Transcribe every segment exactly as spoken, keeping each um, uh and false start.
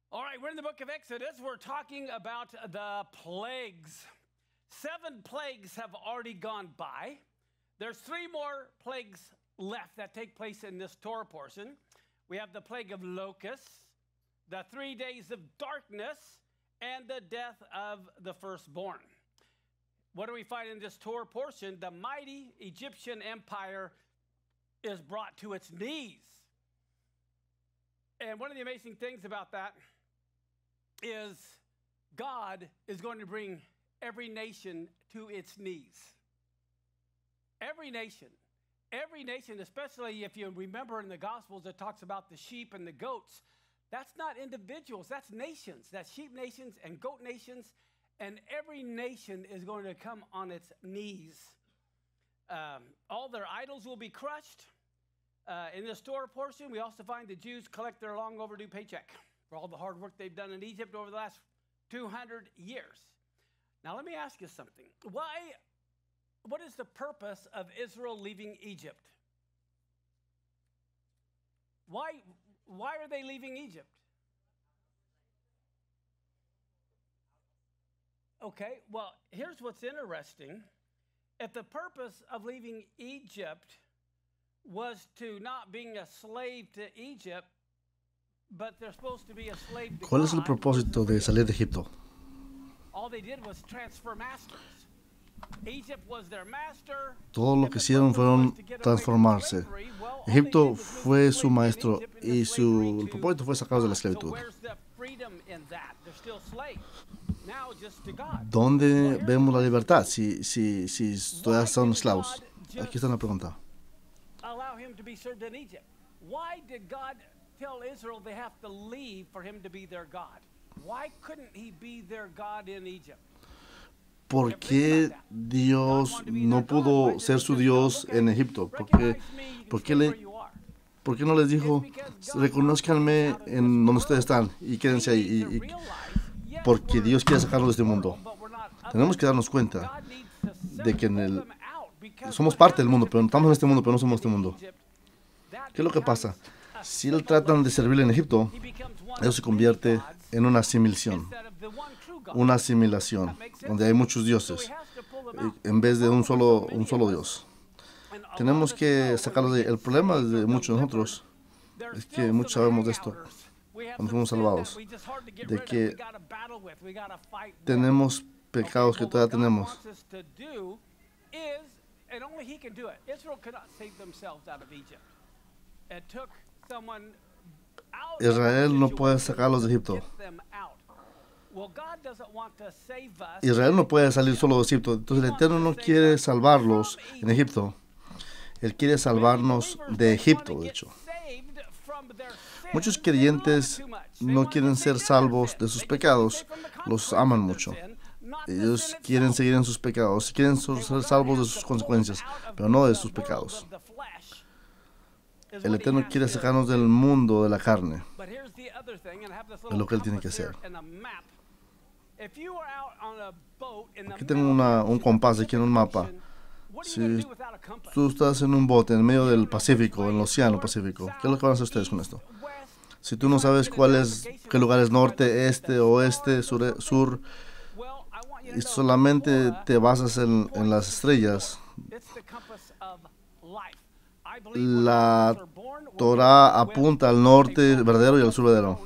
All right, we're in the book of Exodus. We're talking about the plagues. Seven plagues have already gone by. There's three more plagues left that take place in this Torah portion. We have the plague of locusts, the three days of darkness, and the death of the firstborn. What do we find in this Torah portion? The mighty Egyptian empire is brought to its knees. And one of the amazing things about that is God is going to bring every nation to its knees. Every nation. Every nation, especially if you remember in the Gospels, it talks about the sheep and the goats. That's not individuals, that's nations. That's sheep nations and goat nations. And every nation is going to come on its knees. Um, all their idols will be crushed. Uh, in this Torah portion, we also find the Jews collect their long overdue paycheck for all the hard work they've done in Egypt over the last two hundred years. Now, let me ask you something. Why, what is the purpose of Israel leaving Egypt? Why, why are they leaving Egypt? Okay, well, here's what's interesting. If the purpose of leaving Egypt was to not being a slave to Egypt, but they're supposed to be a slave to ¿Cuál es el God, propósito de salir de Egipto? all they did was transfer masters. Egypt was their master. Todo lo que hicieron fueron transformarse. Egipto fue su maestro y su el propósito fue sacarlos de la esclavitud. ¿Dónde vemos la libertad si, si, si todavía son esclavos? Aquí está una pregunta. Allow him to be served in Egypt. Why did God tell Israel they have to leave for him to be their God? Why couldn't he be their God in Egypt? ¿Por qué Dios no pudo ser su Dios en Egipto? ¿Por qué, por qué, le, por qué no les dijo, reconózcanme en donde ustedes están y quédense ahí? Y, y, porque Dios quiere sacarlos de este mundo. Tenemos que darnos cuenta de que en el, somos parte del mundo, pero estamos en este mundo, pero no somos este mundo. ¿Qué es lo que pasa? Si él tratan de servirle en Egipto, eso se convierte en una asimilación, una asimilación, donde hay muchos dioses, en vez de un solo, un solo Dios. Tenemos que sacarlo de... El problema de muchos de nosotros es que muchos sabemos de esto, cuando fuimos salvados, de que tenemos pecados que todavía tenemos. And only he can do it. Israel cannot save themselves out of Egypt. It took someone out. Israel no puede sacarlos de Egipto. Well, God doesn't want to save us. Israel no puede salir solo de Egipto. Entonces el Eterno no quiere salvarlos en Egipto. Él quiere salvarnos de Egipto, de hecho. Muchos creyentes no quieren ser salvos de sus pecados. Los aman mucho. Ellos quieren seguir en sus pecados, quieren ser salvos de sus consecuencias, pero no de sus pecados. El Eterno quiere sacarnos del mundo de la carne. Es lo que Él tiene que hacer. Aquí tengo una, un compás aquí en un mapa. Si tú estás en un bote en medio del Pacífico, en el Océano Pacífico, ¿qué es lo que van a hacer ustedes con esto? Si tú no sabes cuál es, qué lugar es norte, este, oeste, sur, sur y solamente te basas en, en las estrellas, la Torah apunta al norte verdadero y al sur verdadero.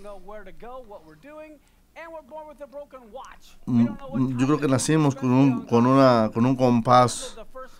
Yo creo que nacimos con un, con una, con un compás,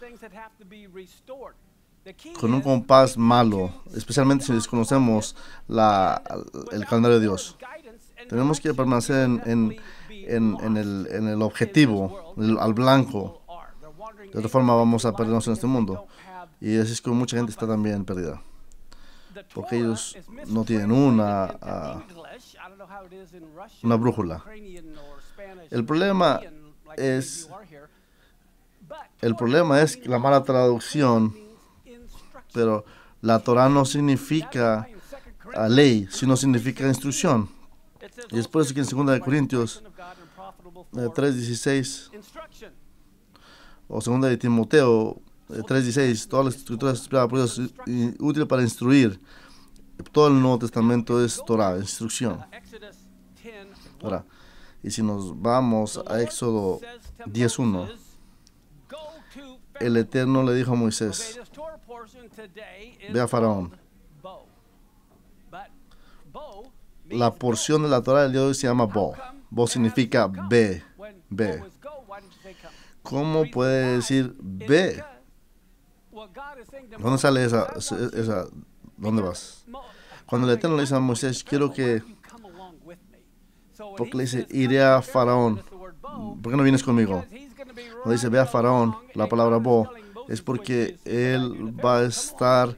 con un compás malo, especialmente si desconocemos la, el calendario de Dios. Tenemos que permanecer en, en En, en, el, en el objetivo, el, al blanco. De otra forma vamos a perdernos en este mundo. Y así es que mucha gente está también perdida. Porque ellos no tienen una, uh, una brújula. El problema es, el problema es la mala traducción, pero la Torah no significa uh, ley, sino significa instrucción. Y después aquí en segunda de Corintios eh, tres dieciséis o segunda de Timoteo eh, tres dieciséis, todas las escrituras inspiradas por Dios y útil para instruir. Todo el Nuevo Testamento es Torah, instrucción. Ahora, y si nos vamos a Éxodo diez uno, el Eterno le dijo a Moisés, ve a Faraón. La porción de la Torah del día de hoy se llama Bo. Bo significa ve, ve. ¿Cómo puede decir ve? ¿Dónde sale esa, esa? ¿Dónde vas? Cuando el Eterno le dice a Moisés, quiero que... Porque le dice, iré a Faraón. ¿Por qué no vienes conmigo? Cuando dice, ve a Faraón, la palabra Bo, es porque él va a estar...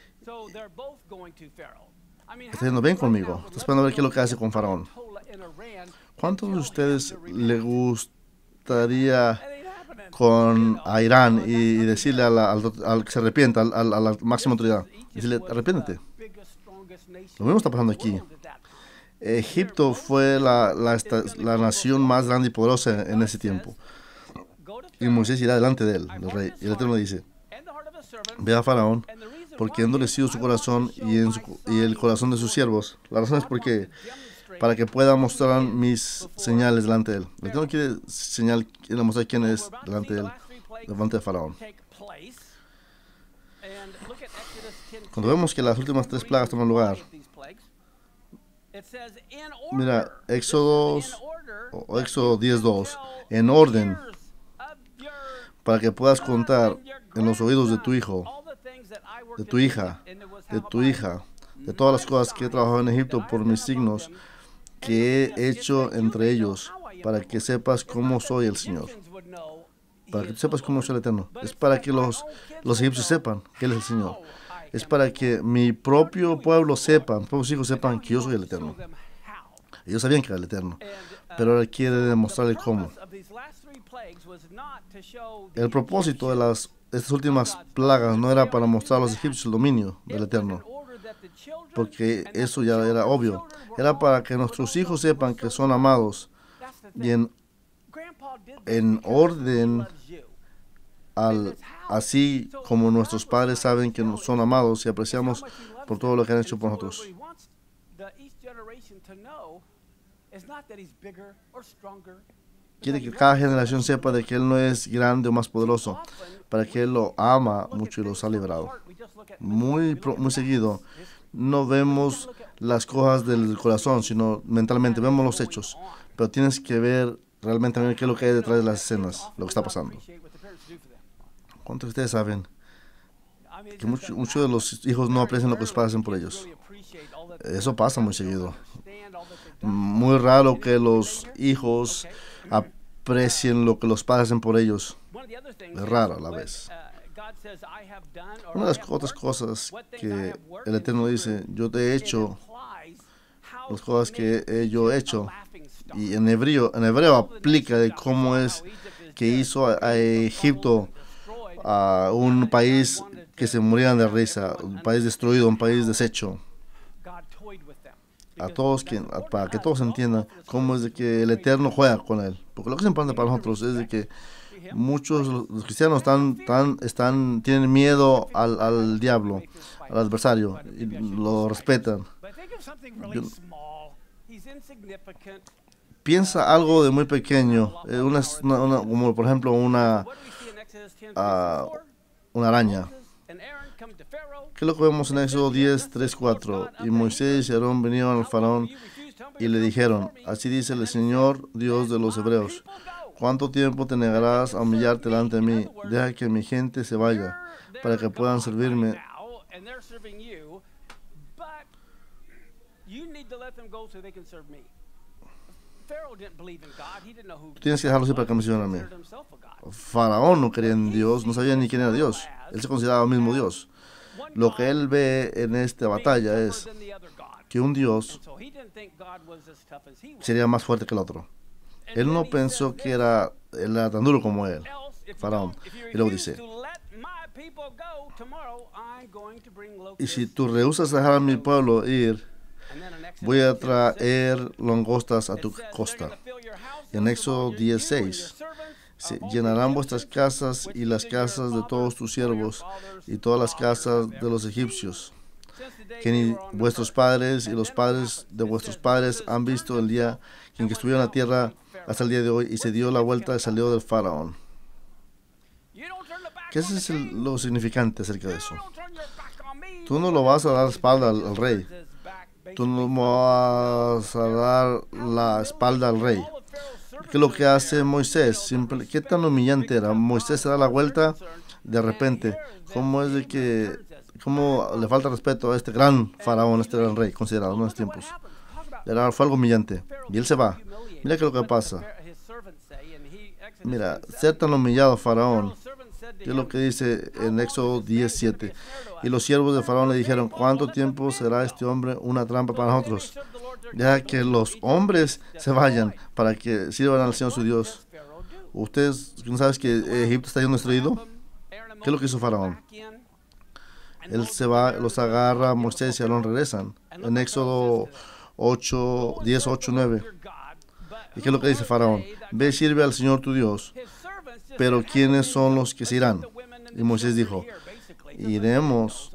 Está diciendo, ven conmigo. Está esperando a ver qué es lo que hace con Faraón. ¿Cuántos de ustedes le gustaría con a Irán y, y decirle a la, al, al que se arrepienta, al, al, a la máxima autoridad, decirle, arrepiéntete? Lo mismo está pasando aquí. Egipto fue la, la, esta, la nación más grande y poderosa en ese tiempo. Y Moisés irá delante de él, el rey. Y el Eterno dice, ve a Faraón, porque he endurecido su corazón y, en su, y el corazón de sus siervos. La razón es porque, para que pueda mostrar mis señales delante de él. El Eterno quiere, señal, quiere mostrar quién es delante de él, delante de Faraón. Cuando vemos que las últimas tres plagas toman lugar, mira, Éxodo, o Éxodo diez dos, en orden, para que puedas contar en los oídos de tu hijo, de tu hija, de tu hija, de todas las cosas que he trabajado en Egipto por mis signos que he hecho entre ellos, para que sepas cómo soy el Señor. Para que tú sepas cómo soy el Eterno. Es para que los, los egipcios sepan que Él es el Señor. Es para que mi propio pueblo sepa, mis propios hijos sepan que yo soy el Eterno. Ellos sabían que era el Eterno, pero ahora quiere demostrarle cómo. El propósito de las estas últimas plagas no era para mostrar a los egipcios el dominio del Eterno, porque eso ya era obvio. Era para que nuestros hijos sepan que son amados y en, en orden al, así como nuestros padres saben que son amados y apreciamos por todo lo que han hecho por nosotros. Quiere que cada generación sepa de que Él no es grande o más poderoso, para que Él lo ama mucho y los ha librado. Muy, muy seguido, no vemos las cosas del corazón, sino mentalmente, vemos los hechos. Pero tienes que ver realmente qué es lo que hay detrás de las escenas, lo que está pasando. ¿Cuántos de ustedes saben que muchos mucho de los hijos no aprecian lo que los padres hacen por ellos? Eso pasa muy seguido. Muy raro que los hijos aprecien lo que los padres hacen por ellos. Es raro a la vez. Una de las otras cosas que el Eterno dice, yo te he hecho las cosas que yo he hecho, y en hebreo, en hebreo aplica de cómo es que hizo a, a Egipto a un país que se morían de risa, un país destruido, un país deshecho. A todos que, a, para que todos entiendan cómo es de que el Eterno juega con él. Porque lo que es importante para nosotros es de que muchos los cristianos están, están, están, tienen miedo al, al diablo, al adversario, y lo respetan. Yo, piensa algo de muy pequeño, eh, una, una, una, como por ejemplo una, uh, una araña. ¿Qué es lo que vemos en Éxodo diez, tres, cuatro? Y Moisés y Aarón vinieron al faraón y le dijeron, así dice el Señor, Dios de los hebreos, ¿cuánto tiempo te negarás a humillarte delante de mí? Deja que mi gente se vaya, para que puedan servirme. Tienes que dejarlo así para que me sirvan a mí. Faraón no creía en Dios, no sabía ni quién era Dios. Él se consideraba el mismo Dios. Lo que él ve en esta batalla es que un Dios sería más fuerte que el otro. Él no pensó que era, él era tan duro como él, Faraón. Y luego dice, y si tú rehusas dejar a mi pueblo ir, voy a traer langostas a tu costa. En Éxodo dieciséis, se llenarán vuestras casas y las casas de todos tus siervos y todas las casas de los egipcios. que ni vuestros padres y los padres de vuestros padres han visto el día en que estuvieron en la tierra hasta el día de hoy, y se dio la vuelta y salió del faraón. ¿Qué es el, lo significante acerca de eso? Tú no lo vas a dar la espalda al, al rey. Tú no vas a dar la espalda al rey. ¿Qué es lo que hace Moisés? Simple, ¿qué tan humillante era? Moisés se da la vuelta de repente. ¿Cómo es de que, cómo le falta respeto a este gran faraón, a este gran rey, considerado en los tiempos? Era, fue algo humillante. Y él se va. Mira qué es lo que pasa. Mira, ser tan humillado faraón. ¿Qué es lo que dice en Éxodo diez siete? Y los siervos de Faraón le dijeron: ¿cuánto tiempo será este hombre una trampa para nosotros? Ya que los hombres se vayan para que sirvan al Señor su Dios. ¿Ustedes no saben que Egipto está siendo destruido? ¿Qué es lo que hizo Faraón? Él se va, los agarra, Moisés y Aarón regresan. En Éxodo ocho, diez, ocho, nueve. ¿Y qué es lo que dice Faraón? Ve, sirve al Señor tu Dios. Pero ¿quiénes son los que se irán? Y Moisés dijo: iremos.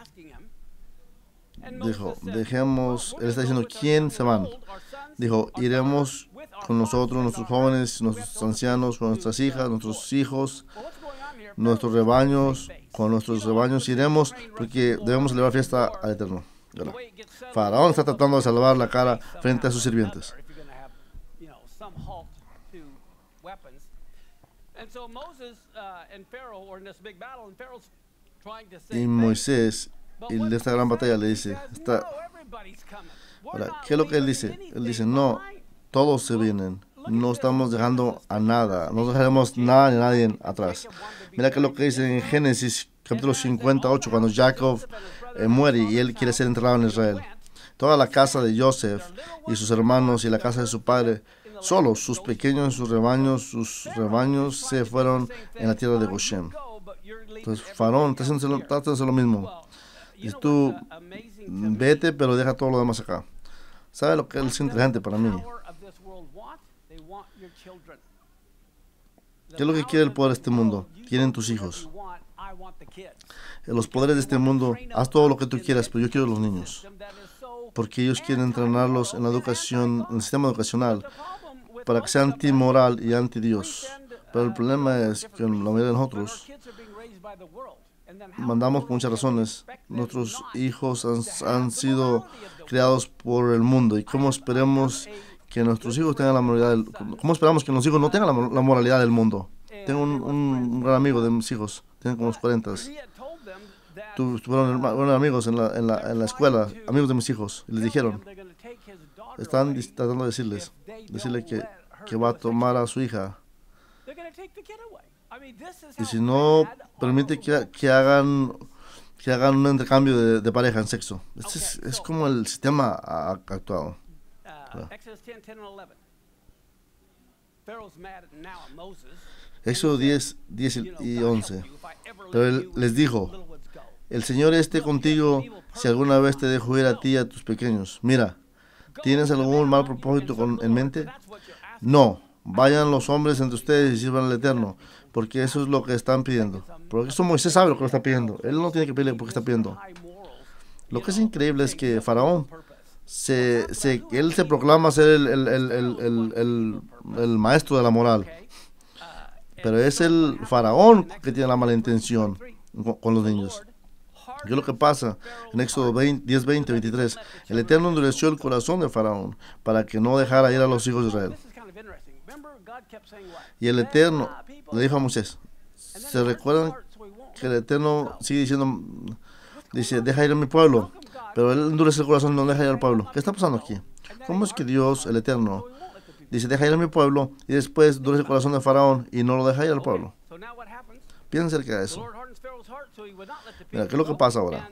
Dijo, dejemos. Él está diciendo: ¿quién se van? Dijo: iremos con nosotros, nuestros jóvenes, nuestros ancianos, con nuestras hijas, nuestros hijos, nuestros rebaños, con nuestros rebaños iremos, porque debemos celebrar fiesta al Eterno. Bueno, Faraón está tratando de salvar la cara frente a sus sirvientes. Y Moisés, y de esta gran batalla, le dice, está, ahora, ¿qué es lo que él dice? Él dice: no, todos se vienen, no estamos dejando a nada, no dejaremos nada ni a nadie atrás. Mira que lo que dice en Génesis capítulo cincuenta y ocho, cuando Jacob eh, muere y él quiere ser enterrado en Israel. Toda la casa de Joseph y sus hermanos y la casa de su padre, solo sus pequeños, sus rebaños, sus rebaños se fueron en la tierra de Goshen. Entonces Faraón está haciendo, está haciendo lo mismo. Y tú, vete, pero deja todo lo demás acá. ¿Sabe lo que es inteligente para mí? ¿Qué es lo que quiere el poder de este mundo? Quieren tus hijos. Los poderes de este mundo, haz todo lo que tú quieras, pero yo quiero los niños. Porque ellos quieren entrenarlos en la educación, en el sistema educacional, para que sea antimoral y anti-Dios. Pero el problema es que la mayoría de nosotros mandamos por muchas razones. Nuestros hijos han, han sido criados por el mundo. ¿Y cómo esperemos que nuestros hijos tengan la moralidad del, cómo esperamos que nuestros hijos no tengan la, la moralidad del mundo? Tengo un, un gran amigo de mis hijos, tienen como los cuarenta. Tu, fueron, fueron amigos en la, en, la, en la escuela, amigos de mis hijos, y les dijeron, están tratando de decirles, decirle que, que va a tomar a su hija. Y si no permite que, que hagan que hagan un intercambio de, de pareja en sexo. Este es, es como el sistema actual. Claro. Éxodo diez, diez y once. Pero él les dijo: el Señor esté contigo si alguna vez te dejo ir a ti y a tus pequeños. Mira, ¿tienes algún mal propósito con, en mente? No, vayan los hombres entre ustedes y sirvan al Eterno, porque eso es lo que están pidiendo. Porque eso Moisés sabe lo que lo está pidiendo. Él no tiene que pedirle porque está pidiendo. Lo que es increíble es que Faraón, se, se, él se proclama ser el, el, el, el, el, el, el maestro de la moral. Pero es el Faraón que tiene la mala intención con, con los niños. ¿Qué es lo que pasa? En Éxodo diez, veinte, veintitrés, el Eterno endureció el corazón de Faraón para que no dejara ir a los hijos de Israel. Y el Eterno le dijo a Moisés, ¿se recuerdan que el Eterno sigue diciendo, dice, deja ir a mi pueblo? Pero él endurece el corazón y no deja ir al pueblo. ¿Qué está pasando aquí? ¿Cómo es que Dios, el Eterno, dice, deja ir a mi pueblo, y después endurece el corazón de Faraón y no lo deja ir al pueblo? Piensa acerca de eso. Mira, ¿qué es lo que pasa ahora?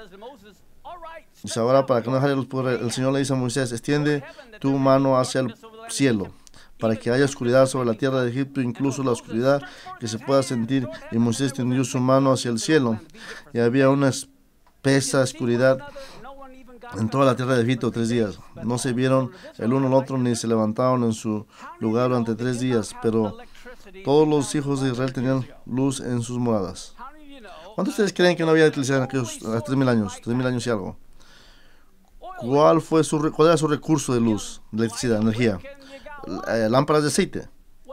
Dice ahora, para que no deje los pobres, el Señor le dice a Moisés, extiende tu mano hacia el cielo, para que haya oscuridad sobre la tierra de Egipto, incluso la oscuridad que se pueda sentir. Y Moisés extendió su mano hacia el cielo, y había una espesa oscuridad en toda la tierra de Egipto tres días. No se vieron el uno al otro, ni se levantaron en su lugar durante tres días, pero todos los hijos de Israel tenían luz en sus moradas. ¿Cuántos de ustedes creen que no había electricidad en aquellos tres mil años, tres mil años y algo? ¿Cuál fue su, cuál era su recurso de luz, de electricidad, energía? Eh, lámparas de aceite.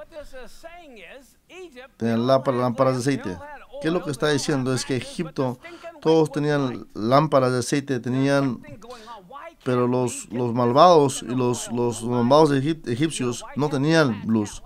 Tenían lámparas de aceite. ¿Qué es lo que está diciendo? Es que Egipto, todos tenían lámparas de aceite, tenían, pero los, los malvados y los, los malvados egip, egipcios no tenían luz.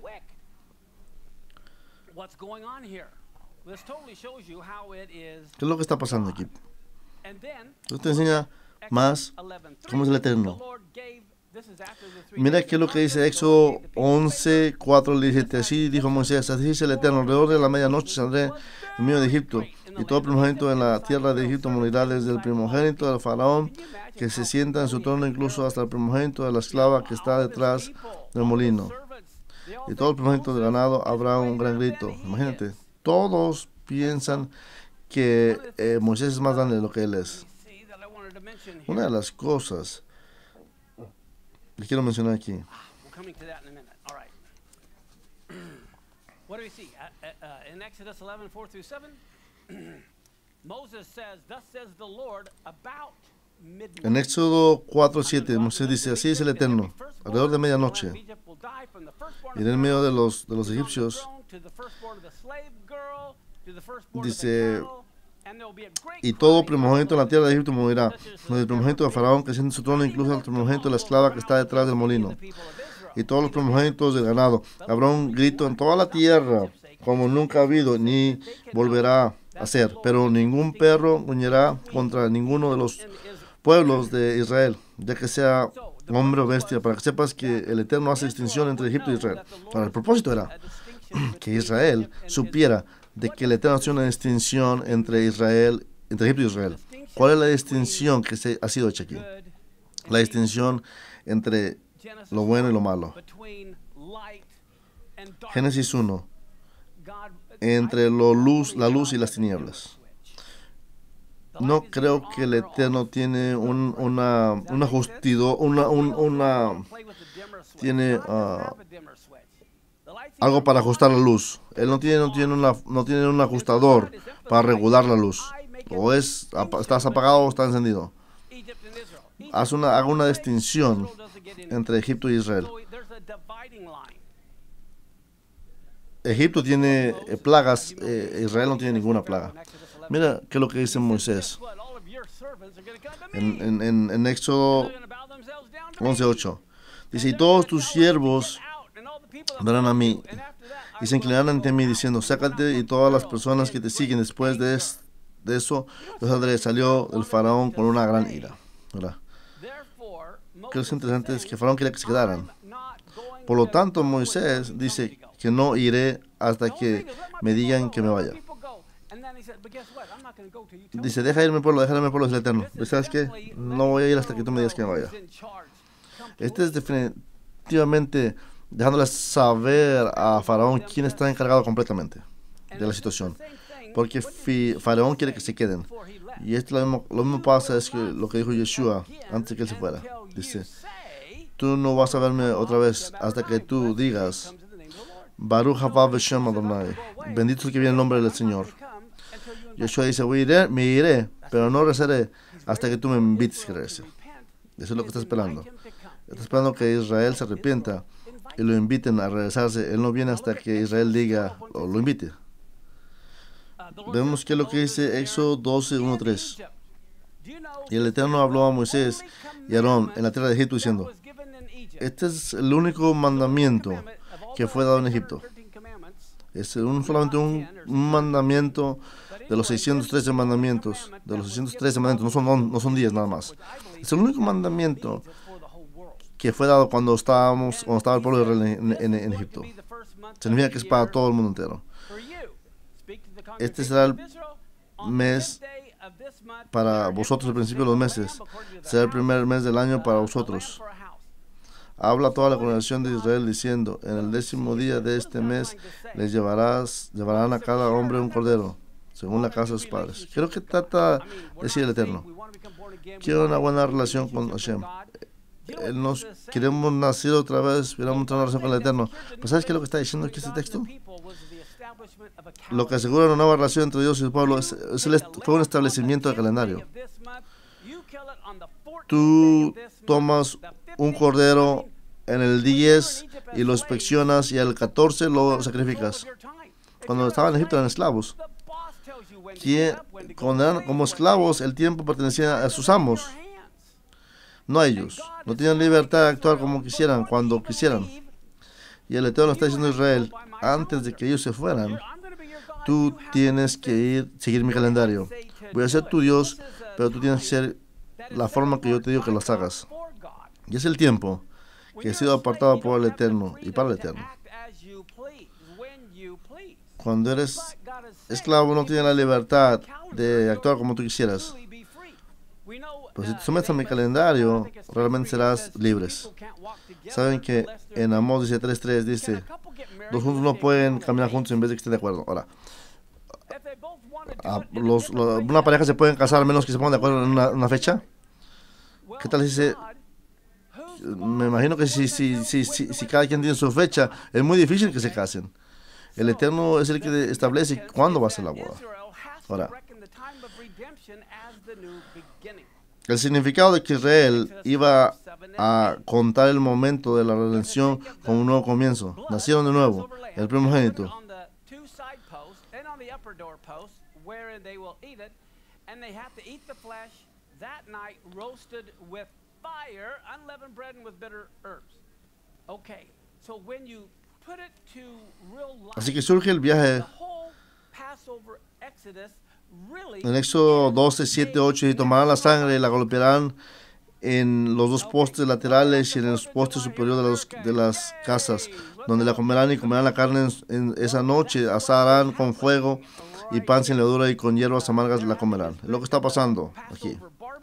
¿Qué es lo que está pasando aquí? Esto te enseña más cómo es el Eterno. Mira qué es lo que dice Éxodo once, cuatro, diecisiete. Así dijo Moisés, así dice el Eterno, alrededor de la medianoche saldré en medio de Egipto, y todo primogénito en la tierra de Egipto morirá, desde el primogénito del faraón que se sienta en su trono, incluso hasta el primogénito de la esclava que está detrás del molino. Y todo el primogénito del ganado habrá un gran grito. Imagínate, todos piensan que eh, Moisés es más grande de lo que él es. Una de las cosas que quiero mencionar aquí. En Éxodo cuatro, siete, Moisés dice, así es el Eterno, alrededor de medianoche, iré en medio de los, de los egipcios, dice, y todo primogénito en la tierra de Egipto morirá, desde el primogénito de Faraón que siente su trono, incluso el primogénito de la esclava que está detrás del molino, y todos los primogénitos del ganado. Habrá un grito en toda la tierra, como nunca ha habido, ni volverá a ser, pero ningún perro gruñirá contra ninguno de los pueblos de Israel, ya que sea hombre o bestia, para que sepas que el Eterno hace distinción entre Egipto y Israel. Ahora, el propósito era que Israel supiera de que el Eterno hace una distinción entre Israel, entre Egipto y Israel. ¿Cuál es la distinción que se ha sido hecha aquí? La distinción entre lo bueno y lo malo. Génesis uno. Entre lo luz, la luz y las tinieblas. No creo que el Eterno tiene un, una, una justido, una, un, una, tiene uh, algo para ajustar la luz. Él no tiene, no tiene, una, no tiene un ajustador para regular la luz. O es, estás apagado o está encendido. Haz una, haga una distinción entre Egipto y Israel. Egipto tiene eh, plagas, eh, Israel no tiene ninguna plaga. Mira qué es lo que dice Moisés en, en, en, en Éxodo once, ocho. Dice, y todos tus siervos verán a mí y se inclinarán ante mí diciendo, sácate, y todas las personas que te siguen después de, es, de eso, yo saldré. Salió el faraón con una gran ira. ¿Verdad? Lo que es interesante es que el faraón quería que se quedaran. Por lo tanto, Moisés dice que no iré hasta que me digan que me vaya. Dice, deja irme pueblo, deja irme pueblo, es el Eterno. ¿Sabes qué? No voy a ir hasta que tú me digas que me vaya. Este es definitivamente dejándole saber a Faraón quién está encargado completamente de la situación. Porque Faraón quiere que se queden. Y esto lo mismo, lo mismo pasa es que lo que dijo Yeshua antes de que él se fuera. Dice, tú no vas a verme otra vez hasta que tú digas, Baruch haba Beshem Adonai, bendito es el que viene en nombre del Señor. Yeshua dice, voy a ir, me iré, pero no rezaré hasta que tú me invites que regrese. Eso es lo que está esperando. Está esperando que Israel se arrepienta y lo inviten a regresarse. Él no viene hasta que Israel diga o lo invite. Vemos que es lo que dice Éxodo doce, uno, tres. Y el Eterno habló a Moisés y a Aarón en la tierra de Egipto diciendo, este es el único mandamiento que fue dado en Egipto. Es un, solamente un, un mandamiento de los seiscientos trece mandamientos. De los seiscientos trece mandamientos, no son, no son diez nada más. Es el único mandamiento que fue dado cuando estábamos, cuando estaba el pueblo de Israel en, en, en Egipto. Significa que es para todo el mundo entero. Este será el mes para vosotros, el principio de los meses. Será el primer mes del año para vosotros. Habla a toda la congregación de Israel diciendo, en el décimo día de este mes les llevarás, llevarán a cada hombre un cordero, según la casa de sus padres. Creo que trata de decir el Eterno. Quiero una buena relación con Hashem. Él nos queremos nacer otra vez, queremos tener una relación con el Eterno. ¿Pero sabes qué es lo que está diciendo aquí este texto? lo que asegura una nueva relación entre Dios y su pueblo es, es el, fue un establecimiento de calendario. Tú tomas un cordero en el diez y lo inspeccionas y al catorce lo sacrificas. Cuando estaban en Egipto eran esclavos. Que, cuando eran como esclavos, el tiempo pertenecía a sus amos, no a ellos. No tenían libertad de actuar como quisieran, cuando quisieran. Y el Eterno está diciendo a Israel, antes de que ellos se fueran, tú tienes que ir, seguir mi calendario. Voy a ser tu Dios, pero tú tienes que ser la forma que yo te digo que las hagas. Y es el tiempo que ha sido apartado por el Eterno y para el Eterno. Cuando eres esclavo no tienes la libertad de actuar como tú quisieras. Pero si te sometes a mi calendario, realmente serás libres. Saben que en Amós dice tres tres dice, los juntos no pueden caminar juntos en vez de que estén de acuerdo. Ahora, a los, los, una pareja se pueden casar a menos que se pongan de acuerdo en una, una fecha. ¿Qué tal si se... Me imagino que si, si, si, si, si cada quien tiene su fecha, es muy difícil que se casen. El Eterno es el que establece cuándo va a ser la boda. Ahora, el significado de que Israel iba a contar el momento de la redención como un nuevo comienzo. Nacieron de nuevo, el primogénito. Así que surge el viaje en Éxodo doce, siete, ocho, y tomarán la sangre y la golpearán en los dos postes laterales y en los postes superiores de, los, de las casas, donde la comerán y comerán la carne en, en esa noche, asarán con fuego y pan sin levadura y con hierbas amargas la comerán. Es lo que está pasando aquí.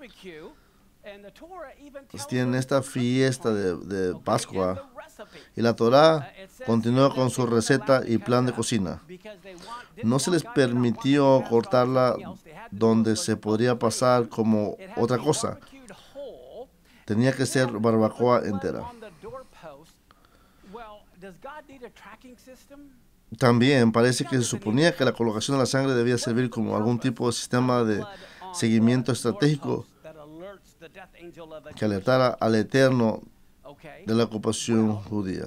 Pues tienen esta fiesta de, de Pascua y la Torá continúa con su receta y plan de cocina. No se les permitió cortarla donde se podría pasar como otra cosa. Tenía que ser barbacoa entera. También parece que se suponía que la colocación de la sangre debía servir como algún tipo de sistema de seguimiento estratégico que alertara al Eterno de la ocupación judía.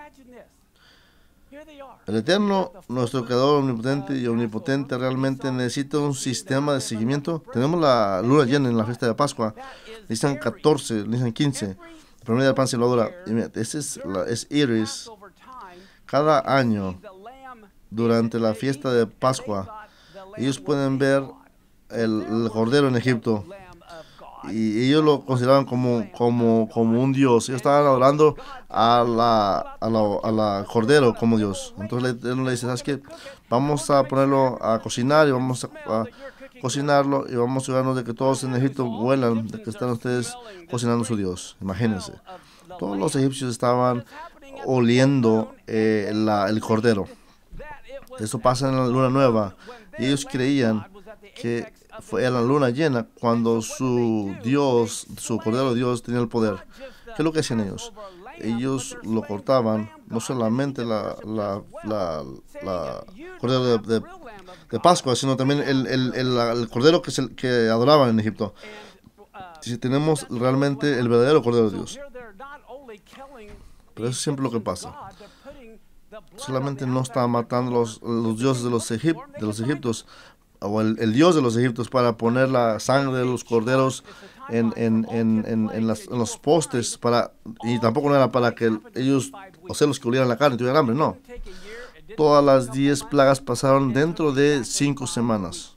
El Eterno, nuestro Creador omnipotente y omnipotente, realmente necesita un sistema de seguimiento. Tenemos la luna llena en la fiesta de Pascua. Necesitan catorce, necesitan quince. La primera del pan sin levadura. Y mira, ese es, la, es Iris. Cada año, durante la fiesta de Pascua, ellos pueden ver el, el cordero en Egipto. Y ellos lo consideraban como, como, como un dios. Ellos estaban adorando a la, a la, a la cordero como dios. Entonces él le dice, ¿sabes qué? Vamos a ponerlo a cocinar y vamos a, a cocinarlo y vamos a asegurarnos de que todos en Egipto huelan de que están ustedes cocinando su dios. Imagínense. Todos los egipcios estaban oliendo eh, la, el cordero. Eso pasa en la luna nueva. Y ellos creían que fue en la luna llena cuando su Dios, su Cordero Dios tenía el poder. ¿Qué es lo que hacían ellos? Ellos lo cortaban, no solamente la, la, la, la Cordero de, de, de Pascua, sino también el, el, el, el Cordero que, se, que adoraban en Egipto. Si tenemos realmente el verdadero Cordero de Dios. Pero eso es siempre lo que pasa. Solamente no está matando los, los dioses de los, egip, de los egiptos, o el, el dios de los egiptos, para poner la sangre de los corderos en, en, en, en, en, las, en los postes, para, y tampoco no era para que ellos, o sea, los que olieran la carne tuvieran hambre, no. Todas las diez plagas pasaron dentro de cinco semanas.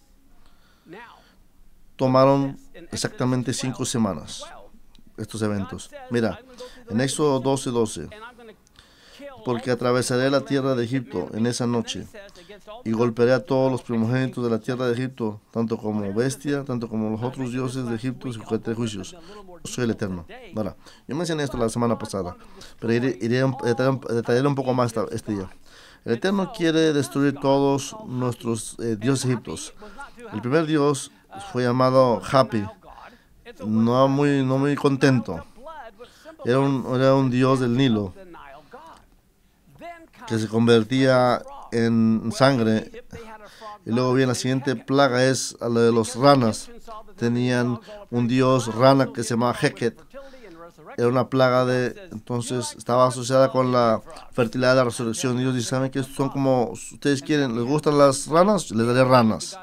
Tomaron exactamente cinco semanas estos eventos. Mira, en Éxodo doce, doce. Porque atravesaré la tierra de Egipto en esa noche y golpearé a todos los primogénitos de la tierra de Egipto, tanto como bestia, tanto como los otros dioses de Egipto, y sujetaré juicios. Yo soy el Eterno. Ahora, yo mencioné esto la semana pasada, pero iré, iré detallaré un poco más esta, este día. El Eterno quiere destruir todos nuestros eh, dioses egipcios. El primer dios fue llamado Hapi, no muy, no muy contento. Era un, era un dios del Nilo, que se convertía en sangre. Y luego viene la siguiente plaga, es la de los ranas. Tenían un dios rana que se llamaba Heket. Era una plaga de, entonces estaba asociada con la fertilidad de la resurrección. Dios dice, ¿saben que son como ustedes quieren? ¿Les gustan las ranas? Les daré ranas.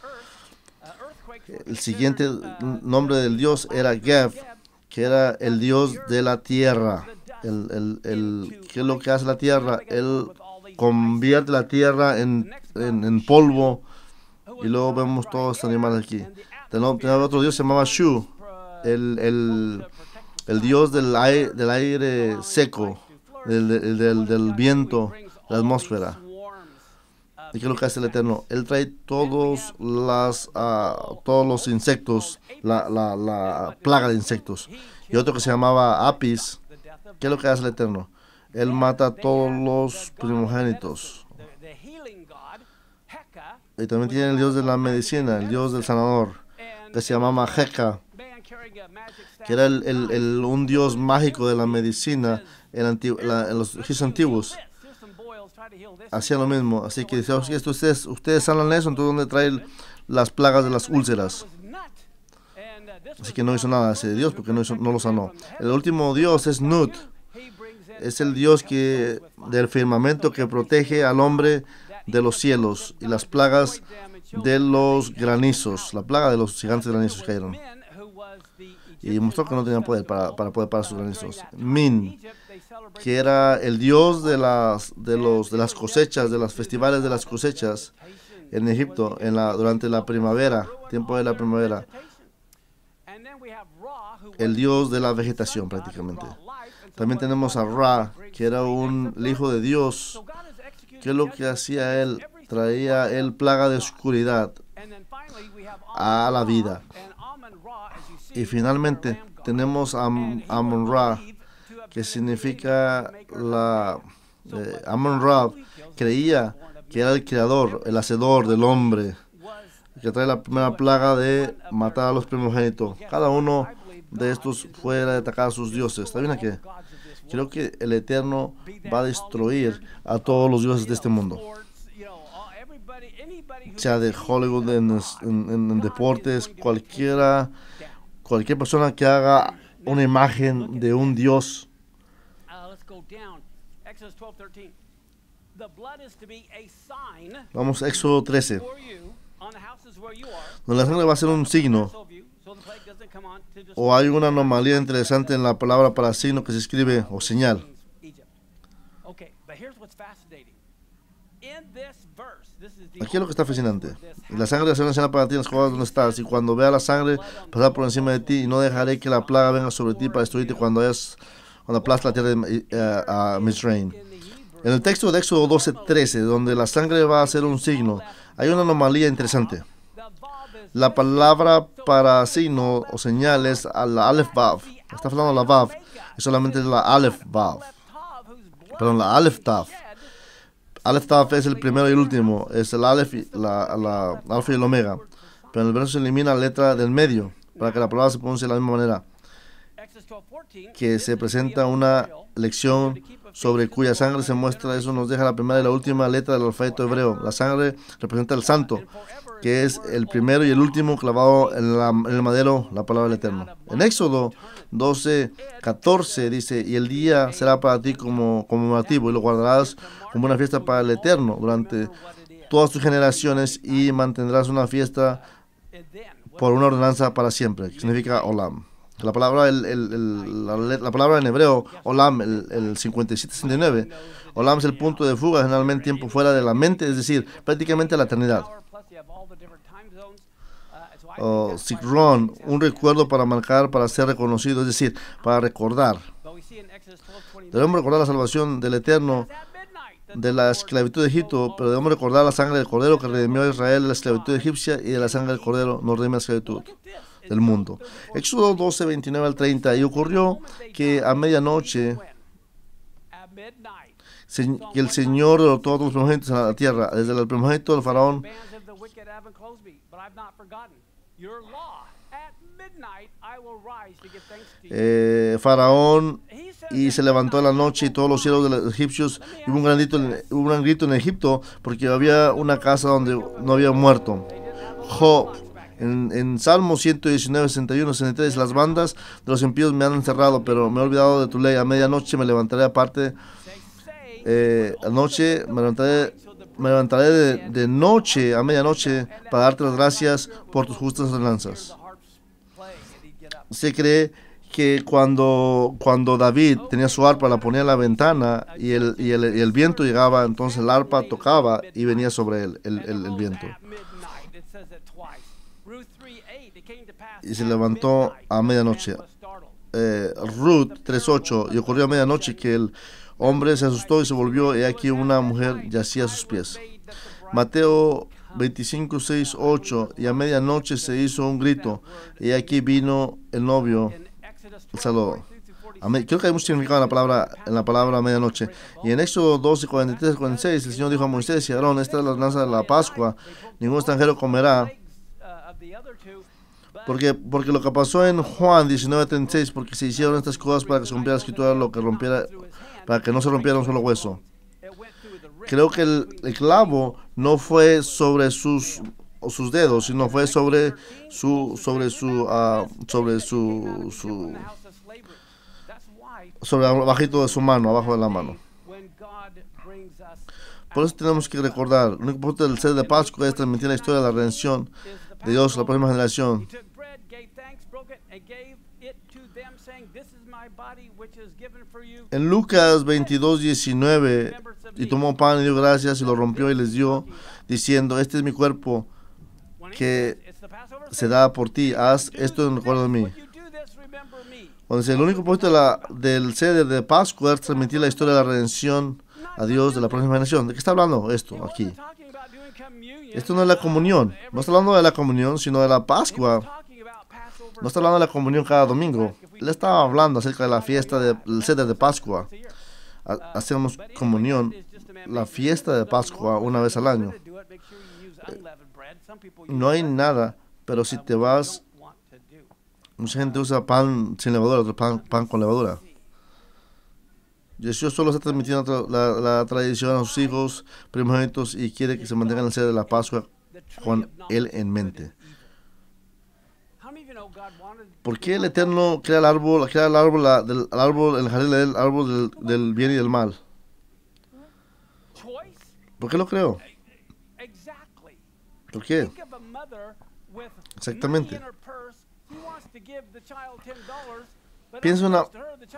El siguiente nombre del dios era Geb, que era el dios de la tierra. El, el, el, ¿Qué es lo que hace la tierra? Él convierte la tierra en, en, en polvo. Y luego vemos todos estos animales aquí. Tenemos otro dios que se llamaba Shu, el, el, el dios del aire, del aire seco, del, del, del, del viento, la atmósfera. ¿Y qué es lo que hace el Eterno? Él trae todos, las, uh, todos los insectos, la, la, la plaga de insectos. Y otro que se llamaba Apis. ¿Qué es lo que hace el Eterno? Él mata a todos los primogénitos. Y también tiene el dios de la medicina, el dios del sanador, que se llamaba Heka, que era el, el, el, un dios mágico de la medicina en, antigu la, en los egipcios antiguos. Hacía lo mismo. Así que dice, ustedes, ustedes sanan eso, entonces ¿dónde traen las plagas de las úlceras? Así que no hizo nada ese Dios porque no, hizo, no lo sanó. El último Dios es Nut. Es el Dios que, del firmamento que protege al hombre de los cielos y las plagas de los granizos. La plaga de los gigantes granizos cayeron. Y mostró que no tenían poder para, para poder parar sus granizos. Min, que era el Dios de las, de los, de las cosechas, de los festivales de las cosechas en Egipto en la, durante la primavera, tiempo de la primavera. El Dios de la vegetación prácticamente. También tenemos a Ra, que era un el hijo de Dios. ¿Qué es lo que hacía él? Traía él plaga de oscuridad a la vida. Y finalmente tenemos a Amon-Ra, que significa la... Eh, Amon-Ra creía que era el creador, el hacedor del hombre, que trae la primera plaga de matar a los primogénitos. Cada uno de estos fuera de atacar a sus dioses. ¿Está bien aquí? Creo que el Eterno va a destruir a todos los dioses de este mundo. Sea de Hollywood, en, en, en deportes, cualquiera, cualquier persona que haga una imagen de un dios. Vamos a Éxodo trece. Donde la sangre va a ser un signo. O hay una anomalía interesante en la palabra para signo que se escribe o señal. Aquí es lo que está fascinante. La sangre va a ser una señal para ti en las cosas donde estás. Y cuando vea la sangre pasar por encima de ti, y no dejaré que la plaga venga sobre ti para destruirte cuando hayas, cuando aplaste la tierra de uh, uh, Misraim. En el texto de Éxodo doce trece, donde la sangre va a ser un signo, hay una anomalía interesante. La palabra para signo o señal es la Aleph Vav. Está hablando la Vav, y solamente es la Aleph Vav. Perdón, la Aleph Tav. Aleph Tav es el primero y el último. Es el Aleph y la, la Alfa y el Omega. Pero en el verso se elimina la letra del medio para que la palabra se pronuncie de la misma manera. Que se presenta una lección sobre cuya sangre se muestra. Eso nos deja la primera y la última letra del alfabeto hebreo. La sangre representa el santo, que es el primero y el último clavado en, la, en el madero, la palabra del Eterno. En Éxodo doce catorce dice, y el día será para ti como conmemorativo, y lo guardarás como una fiesta para el Eterno durante todas tus generaciones, y mantendrás una fiesta por una ordenanza para siempre, que significa Olam. La palabra, el, el, el, la, la palabra en hebreo, Olam, el, el cincuenta y siete sesenta y nueve, Olam es el punto de fuga, generalmente tiempo fuera de la mente, es decir, prácticamente la eternidad. O Zikron, un recuerdo para marcar, para ser reconocido, es decir, para recordar. Debemos recordar la salvación del Eterno de la esclavitud de Egipto, pero debemos recordar la sangre del Cordero que redimió a Israel de la esclavitud egipcia, y de la sangre del Cordero nos redime la esclavitud del mundo. Éxodo doce, veintinueve al treinta. Y ocurrió que a medianoche que el Señor derrotó a todos los primogénitos en la tierra, desde el primogénito del faraón eh, faraón y se levantó en la noche y todos los cielos de los egipcios, y hubo un gran grito en, hubo un gran grito en Egipto porque había una casa donde no había muerto. Job, en, en Salmo ciento diecinueve, sesenta y uno, sesenta y tres, las bandas de los impíos me han encerrado, pero me he olvidado de tu ley. A medianoche me levantaré aparte, eh, anoche me levantaré, me levantaré de, de noche a medianoche para darte las gracias por tus justas ordenanzas. Se cree que cuando, cuando David tenía su arpa, la ponía en la ventana y el, y el, y el viento llegaba, entonces el arpa tocaba y venía sobre él el, el, el viento. Y se levantó a medianoche. Eh, Ruth tres ocho, y ocurrió a medianoche que el hombre se asustó y se volvió, y aquí una mujer yacía a sus pies. Mateo veinticinco, seis, ocho, y a medianoche se hizo un grito, y aquí vino el novio. Saludo. Creo que hay mucho significado en la palabra, en la palabra medianoche. Y en Éxodo doce, cuarenta y tres, cuarenta y seis, el Señor dijo a Moisés y a Aarón: esta es la ordenanza de la Pascua, ningún extranjero comerá. Porque, porque lo que pasó en Juan diecinueve, treinta y seis, porque se hicieron estas cosas para que se rompiera la escritura, lo que rompiera, para que no se rompiera un solo hueso. Creo que el, el clavo no fue sobre sus sus dedos, sino fue sobre su sobre su uh, sobre su, su sobre abajito de su mano, abajo de la mano. Por eso tenemos que recordar, el único punto del ser de Pascua es transmitir la historia de la redención de Dios a la próxima generación. En Lucas veintidós, diecinueve, y tomó pan y dio gracias y lo rompió y les dio, diciendo: este es mi cuerpo que se da por ti, haz esto en recuerdo de mí. Entonces, el único propósito de la, del ceder de Pascua es transmitir la historia de la redención a Dios de la próxima generación. ¿De qué está hablando esto aquí? Esto no es la comunión. No está hablando de la comunión, sino de la Pascua. No está hablando de la comunión cada domingo. Él estaba hablando acerca de la fiesta del ceder de Pascua. Hacemos comunión, la fiesta de Pascua, una vez al año. No hay nada, pero si te vas, mucha gente usa pan sin levadura, otro pan, pan con levadura. Jesús solo está transmitiendo la, la tradición a sus hijos primogénitos y quiere que se mantengan el ser de la Pascua con Él en mente. ¿Por qué el Eterno crea el árbol, crea el árbol, la, del, el árbol, el jardín del árbol del, del bien y del mal? ¿Por qué lo creó? ¿Por qué? Exactamente. Piensa una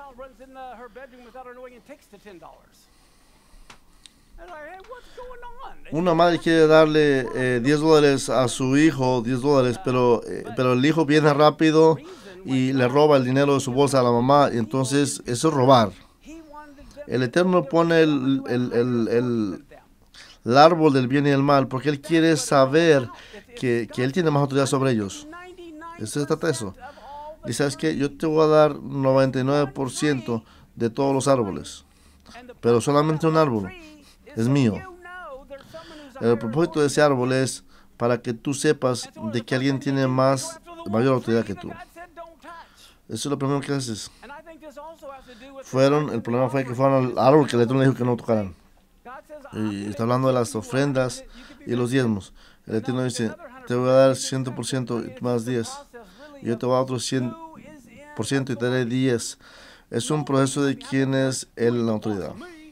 una madre quiere darle eh, diez dólares a su hijo, diez dólares, pero, eh, pero el hijo viene rápido y le roba el dinero de su bolsa a la mamá, y entonces eso es robar. El Eterno pone el, el, el, el, el árbol del bien y el mal porque Él quiere saber que, que Él tiene más autoridad sobre ellos. Eso se trata de eso. Y sabes que yo te voy a dar noventa y nueve por ciento de todos los árboles, pero solamente un árbol es mío. El propósito de ese árbol es para que tú sepas de que alguien tiene más, mayor autoridad que tú. Eso es lo primero que haces. Fueron, el problema fue que fueron al árbol que el Eterno dijo que no tocaran. Y está hablando de las ofrendas y los diezmos. El Eterno dice: te voy a dar cien por ciento y tú me das diez. Y yo te voy a dar otro cien por ciento y te daré diez. Es un proceso de quién es Él en la autoridad.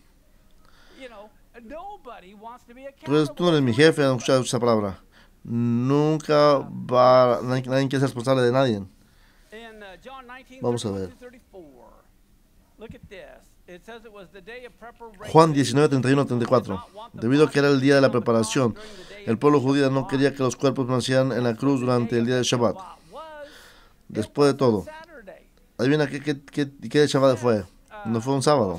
Entonces, tú no eres mi jefe, han escuchado esa palabra. Nunca va, nadie, nadie quiere ser responsable de nadie. Vamos a ver. Juan diecinueve, treinta y uno, treinta y cuatro. Debido a que era el día de la preparación, el pueblo judío no quería que los cuerpos permanecieran en la cruz durante el día del Shabbat. Después de todo, adivina qué, qué, qué, qué día de Shabbat fue. No fue un sábado.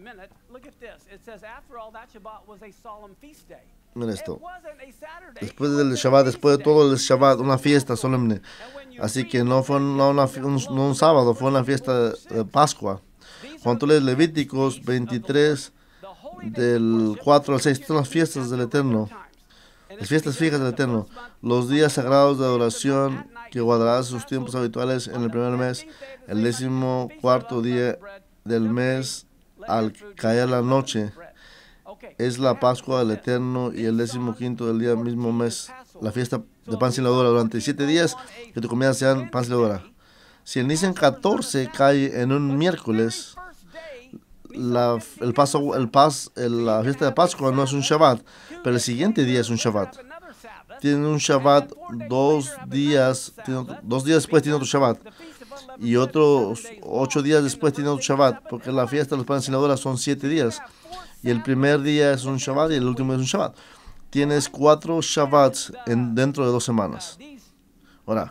Mira esto. Después del Shabbat, después de todo el Shabbat, una fiesta solemne. Así que no fue no una, un, no un sábado, fue una fiesta de, de Pascua. Cuando tú lees Levíticos veintitrés, del cuatro al seis, son las fiestas del Eterno. Las fiestas fijas del Eterno. Los días sagrados de adoración que guardarás sus tiempos habituales en el primer mes, el décimo cuarto día del mes al caer la noche es la Pascua del Eterno y el décimo quinto del día mismo mes, la fiesta de pan sin levadura. Durante siete días que tu comida sean pan sin levadura. Si el Nisan catorce cae en un miércoles, la, el paso, el pas, el, la fiesta de Pascua no es un Shabbat, pero el siguiente día es un Shabbat. Tiene un Shabbat dos días, tiene, dos días después tiene otro Shabbat. Y otros ocho días después tiene otro Shabbat, porque la fiesta de los panes sin levadura son siete días. Y el primer día es un Shabbat y el último es un Shabbat. Tienes cuatro Shabbats en, dentro de dos semanas. Ahora,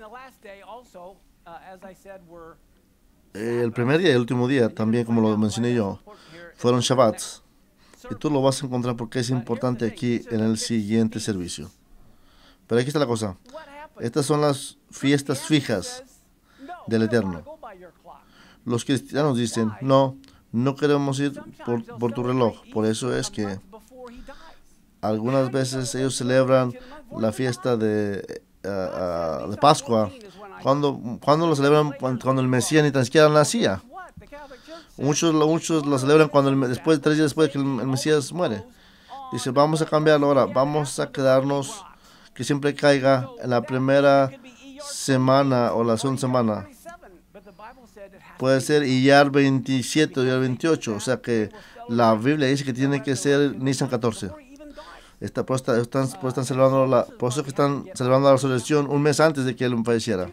el primer día y el último día, también como lo mencioné yo, fueron Shabbats. Y tú lo vas a encontrar porque es importante aquí en el siguiente servicio. Pero aquí está la cosa. Estas son las fiestas fijas del Eterno. Los cristianos dicen, no, no queremos ir por, por tu reloj. Por eso es que algunas veces ellos celebran la fiesta de, uh, uh, de Pascua. Cuando, cuando lo celebran cuando el Mesías ni tan siquiera nacía. Muchos, muchos lo celebran cuando el, después, tres días después de que el, el Mesías muere. Dice, vamos a cambiarlo ahora. Vamos a quedarnos que siempre caiga en la primera semana o la segunda semana. Puede ser Iyar veintisiete o Iyar veintiocho. O sea que la Biblia dice que tiene que ser Nisan catorce. Esta, por, esta, están, por, están celebrando la, por eso que están celebrando la resurrección un mes antes de que él falleciera.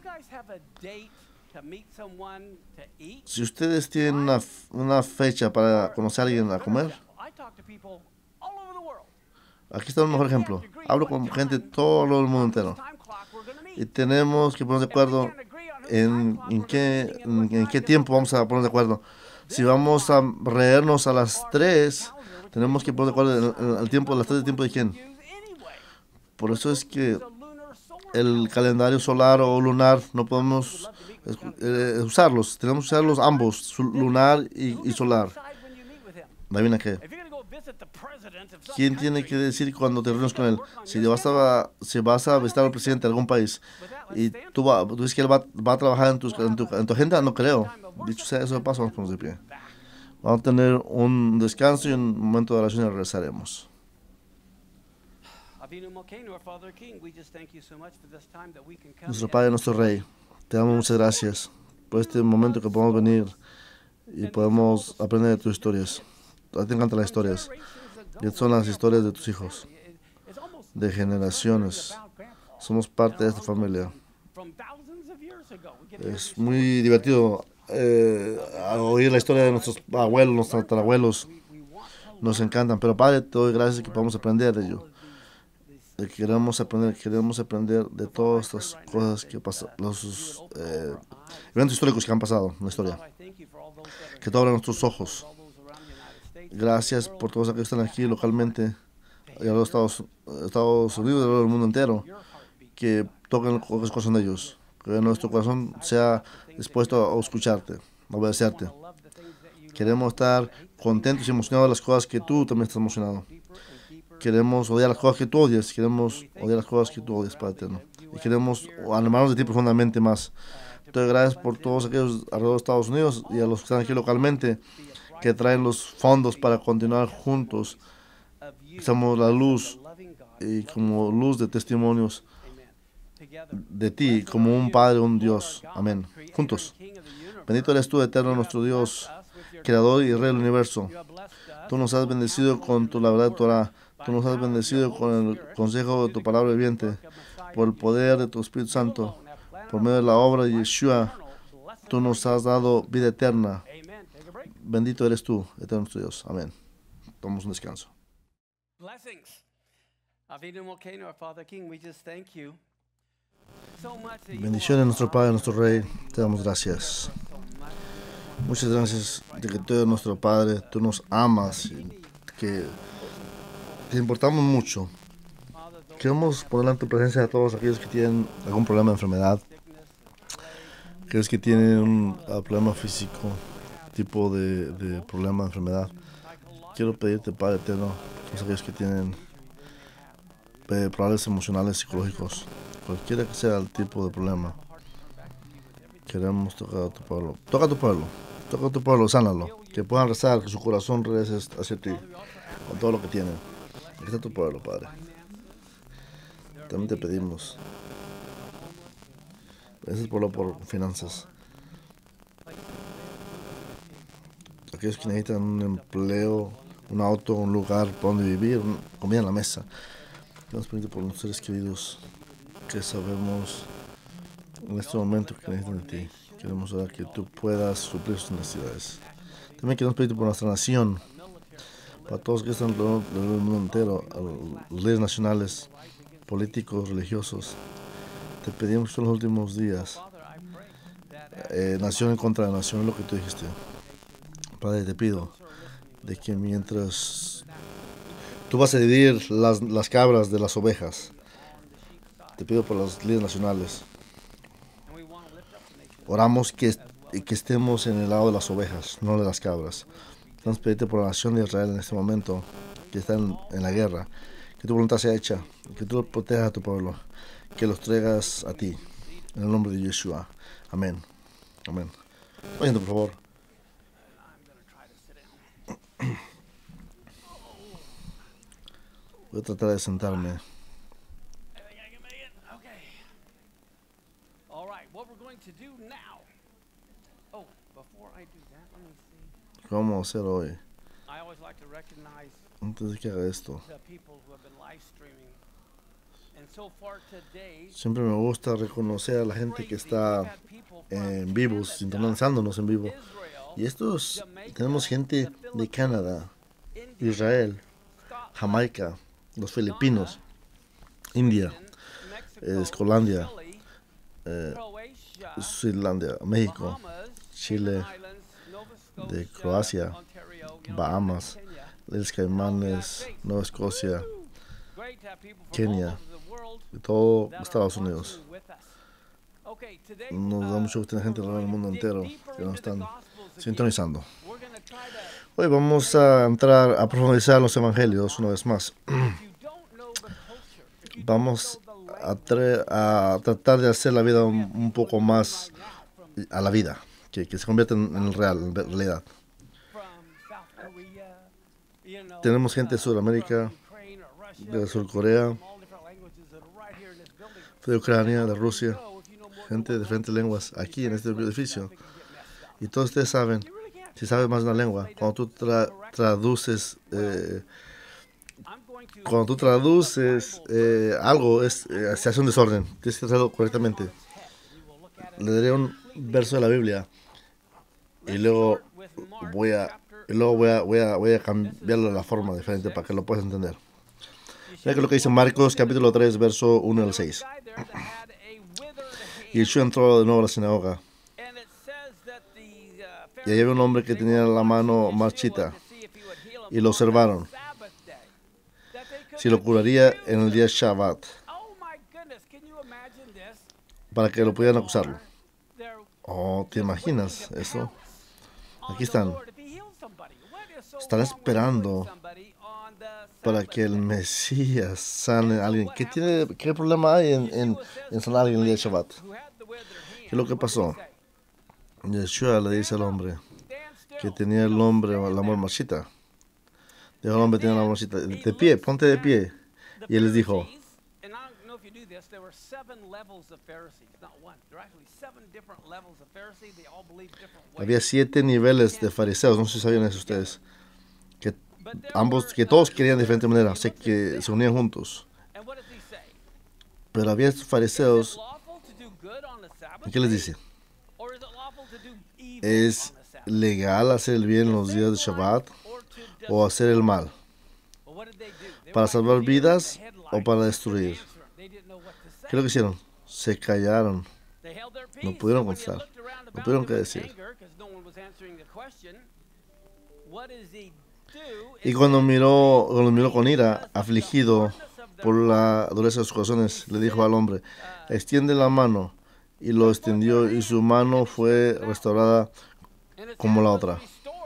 Si ustedes tienen una, una fecha para conocer a alguien a comer, aquí está un mejor ejemplo. Hablo con gente de todo el mundo entero. Y tenemos que ponernos de acuerdo en, en, qué, en, en qué tiempo vamos a ponernos de acuerdo. Si vamos a reírnos a las tres, tenemos que poner de acuerdo en el tiempo, las tres de tiempo de quién. Por eso es que el calendario solar o lunar no podemos eh, usarlos. Tenemos que usarlos ambos, lunar y, y solar. ¿Adivina qué? ¿Quién tiene que decir cuando te reúnes con él? Si vas a, si vas a visitar al presidente de algún país y tú, va, tú dices que él va, va a trabajar en tu, en, tu, en tu agenda, no creo. Dicho sea eso de paso, vamos a ponernos de pie. Vamos a tener un descanso y un momento de oración y regresaremos. Nuestro Padre, nuestro Rey, te damos muchas gracias por este momento que podemos venir y podemos aprender de tus historias. A ti te encantan las historias. Y son las historias de tus hijos, de generaciones. Somos parte de esta familia. Es muy divertido eh, oír la historia de nuestros abuelos, nuestros tatarabuelos. Nos encantan. Pero Padre, te doy gracias que podamos aprender de ello. De que queremos aprender, queremos aprender de todas estas cosas que pasan, los eh, eventos históricos que han pasado en la historia. Que te abran nuestros ojos. Gracias por todos aquellos que están aquí localmente y a los Estados, Estados Unidos y al mundo entero, que toquen el corazón de ellos, que nuestro corazón sea dispuesto a escucharte, a obedecerte. Queremos estar contentos y emocionados de las cosas que tú también estás emocionado. Queremos odiar las cosas que tú odias, queremos odiar las cosas que tú odias, Padre Eterno. Y queremos animarnos de ti profundamente más. Te doy gracias por todos aquellos alrededor de Estados Unidos y a los que están aquí localmente, que traen los fondos para continuar juntos. Somos la luz y como luz de testimonios de ti, como un Padre, un Dios. Amén. Juntos. Bendito eres tú, Eterno, nuestro Dios, Creador y Rey del universo. Tú nos has bendecido con tu la verdad Torah. Tú nos has bendecido con el consejo de tu palabra viviente, por el poder de tu Espíritu Santo, por medio de la obra de Yeshua. Tú nos has dado vida eterna. Bendito eres tú, eterno nuestro Dios. Amén. Tomamos un descanso. Bendiciones a nuestro Padre, nuestro Rey. Te damos gracias. Muchas gracias de que tú eres nuestro Padre. Tú nos amas. Y que te importamos mucho. Queremos poner en tu presencia a todos aquellos que tienen algún problema de enfermedad. Aquellos que tienen un uh, problema físico, tipo de, de problema de enfermedad. Quiero pedirte, Padre Eterno, todos aquellos que tienen eh, problemas emocionales, psicológicos, cualquiera que sea el tipo de problema, Queremos tocar a tu pueblo. Toca a tu pueblo. Toca a tu pueblo, sánalo. Que puedan rezar, que su corazón regrese hacia ti. Con todo lo que tienen. Aquí está tu pueblo, Padre. También te pedimos. Gracias por lo por finanzas. Aquellos que necesitan un empleo, un auto, un lugar para donde vivir, un, comida en la mesa. Nos pedimos por nuestros seres queridos que sabemos en este momento que necesitan de ti. Queremos orar que tú puedas suplir sus necesidades. También queremos pedirte por nuestra nación, para todos que están alrededor del mundo entero, a los líderes nacionales, políticos, religiosos. Te pedimos que en los últimos días, eh, nación en contra de nación, es lo que tú dijiste. Padre, te pido de que mientras tú vas a dividir las, las cabras de las ovejas, te pido por los líderes nacionales. Oramos que, que estemos en el lado de las ovejas, no de las cabras. Vamos a pedirte por la nación de Israel en este momento, que está en, en la guerra, que tu voluntad sea hecha, que tú protejas a tu pueblo, que los traigas a ti, en el nombre de Yeshua. Amén. Amén. Oye, por favor. Voy a tratar de sentarme. ¿Qué vamos a hacer hoy? Antes de que haga esto, siempre me gusta reconocer a la gente que está en vivo, sintonizándonos en vivo. Y estos, tenemos gente de Canadá, Israel, Jamaica, los Filipinos, India, eh, Escolandia, eh, Suilandia, México, Chile, de Croacia, Bahamas, Islas Caimanes, Nueva Escocia, Kenia, de todo Estados Unidos. Nos da mucho gusto tener gente alrededor del mundo entero que nos están sintonizando. Hoy vamos a entrar a profundizar en los evangelios una vez más. Vamos a, a tratar de hacer la vida un, un poco más a la vida, que, que se convierta en, en el real, en realidad. Tenemos gente de Sudamérica, de Sur Corea, de Ucrania, de Rusia, gente de diferentes lenguas aquí en este edificio. Y todos ustedes saben, si sabes más de una lengua, cuando tú tra traduces, eh, cuando tú traduces eh, algo, es, eh, se hace un desorden. Tienes que hacerlo correctamente. Le daré un verso de la Biblia y luego voy a, y luego voy a, voy a, voy a cambiarlo de la forma diferente para que lo puedas entender. Mira que lo que dice Marcos capítulo tres, verso uno al seis. Y Yeshua entró de nuevo a la sinagoga. Y ahí había un hombre que tenía la mano marchita. Y lo observaron. Si lo curaría en el día Shabbat. Para que lo pudieran acusarlo. Oh, ¿te imaginas eso? Aquí están. Están esperando para que el Mesías sane a alguien. ¿Qué, tiene, qué problema hay en, en, en sanar a alguien el día de Shabbat? ¿Qué es lo que pasó? Yeshua le dice al hombre que tenía el hombre, la mano marchita. Dijo al hombre tenía la mano marchita. De pie, ponte de pie. Y él les dijo. Había siete niveles de fariseos. No sé si sabían eso ustedes. Que ambos, que todos querían de diferente manera, sé que se unían juntos. Pero había fariseos. ¿Qué les dice? ¿Es legal hacer el bien en los días de Shabbat o hacer el mal? ¿Para salvar vidas o para destruir? ¿Qué es lo que hicieron? Se callaron. No pudieron contestar. No pudieron qué decir. Y cuando miró, cuando miró con ira, afligido por la dureza de sus corazones, le dijo al hombre, extiende la mano. Y lo extendió y su mano fue restaurada como la otra.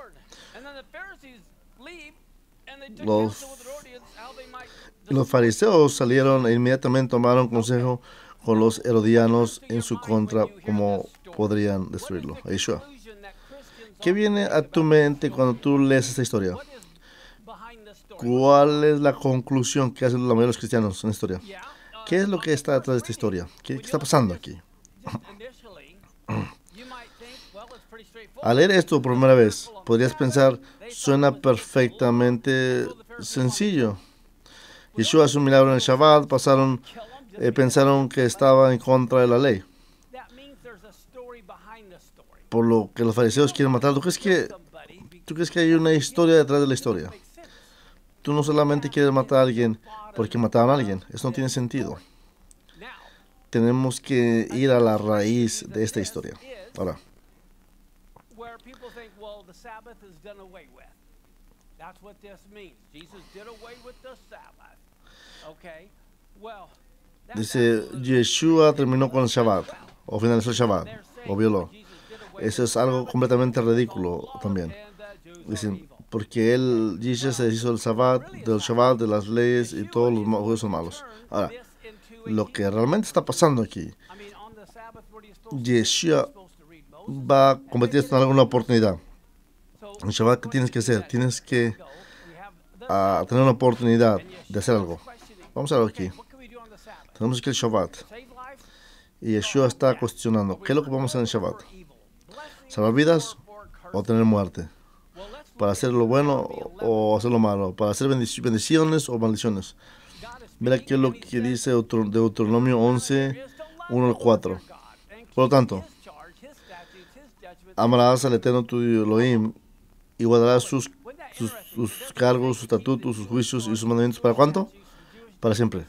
Los, los fariseos salieron e inmediatamente tomaron consejo con los herodianos en su contra, como podrían destruirlo. A Yeshua. ¿Qué viene a tu mente cuando tú lees esta historia? ¿Cuál es la conclusión que hacen la mayoría de los cristianos en la historia? ¿Qué es lo que está detrás de esta historia? ¿Qué, qué está pasando aquí? Al leer esto por primera vez, podrías pensar, suena perfectamente sencillo. Yeshua hace un milagro en el Shabbat, pasaron, eh, pensaron que estaba en contra de la ley. Por lo que los fariseos quieren matar. ¿Tú crees que, tú crees que hay una historia detrás de la historia? Tú no solamente quieres matar a alguien porque mataron a alguien. Eso no tiene sentido. Tenemos que ir a la raíz de esta historia. Ahora, dice, Yeshua terminó con el Shabbat, o finalizó el Shabbat, o violó. Eso es algo completamente ridículo también. Dicen, porque él, Jesús se hizo el Shabbat, del Shabbat, de las leyes y todos los juegos son malos. Ahora, lo que realmente está pasando aquí, Yeshua va a convertir esto en alguna oportunidad. En Shabbat, ¿qué tienes que hacer? Tienes que uh, tener una oportunidad de hacer algo. Vamos a ver aquí. Tenemos aquí el Shabbat. Y Yeshua está cuestionando, ¿qué es lo que vamos a hacer en Shabbat? ¿Salvar vidas o tener muerte? ¿Para hacer lo bueno o hacer lo malo? ¿Para hacer bendiciones o maldiciones? Mira qué es lo que dice Deuteronomio once, uno al cuatro. Por lo tanto, amarás al Eterno tu Elohim y guardarás sus, sus, sus cargos, sus estatutos, sus juicios y sus mandamientos. ¿Para cuánto? Para siempre.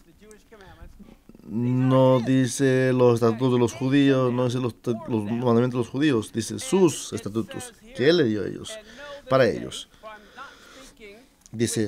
No dice los estatutos de los judíos, no dice los, los mandamientos de los judíos, dice sus estatutos que Él le dio a ellos, para ellos. Dice,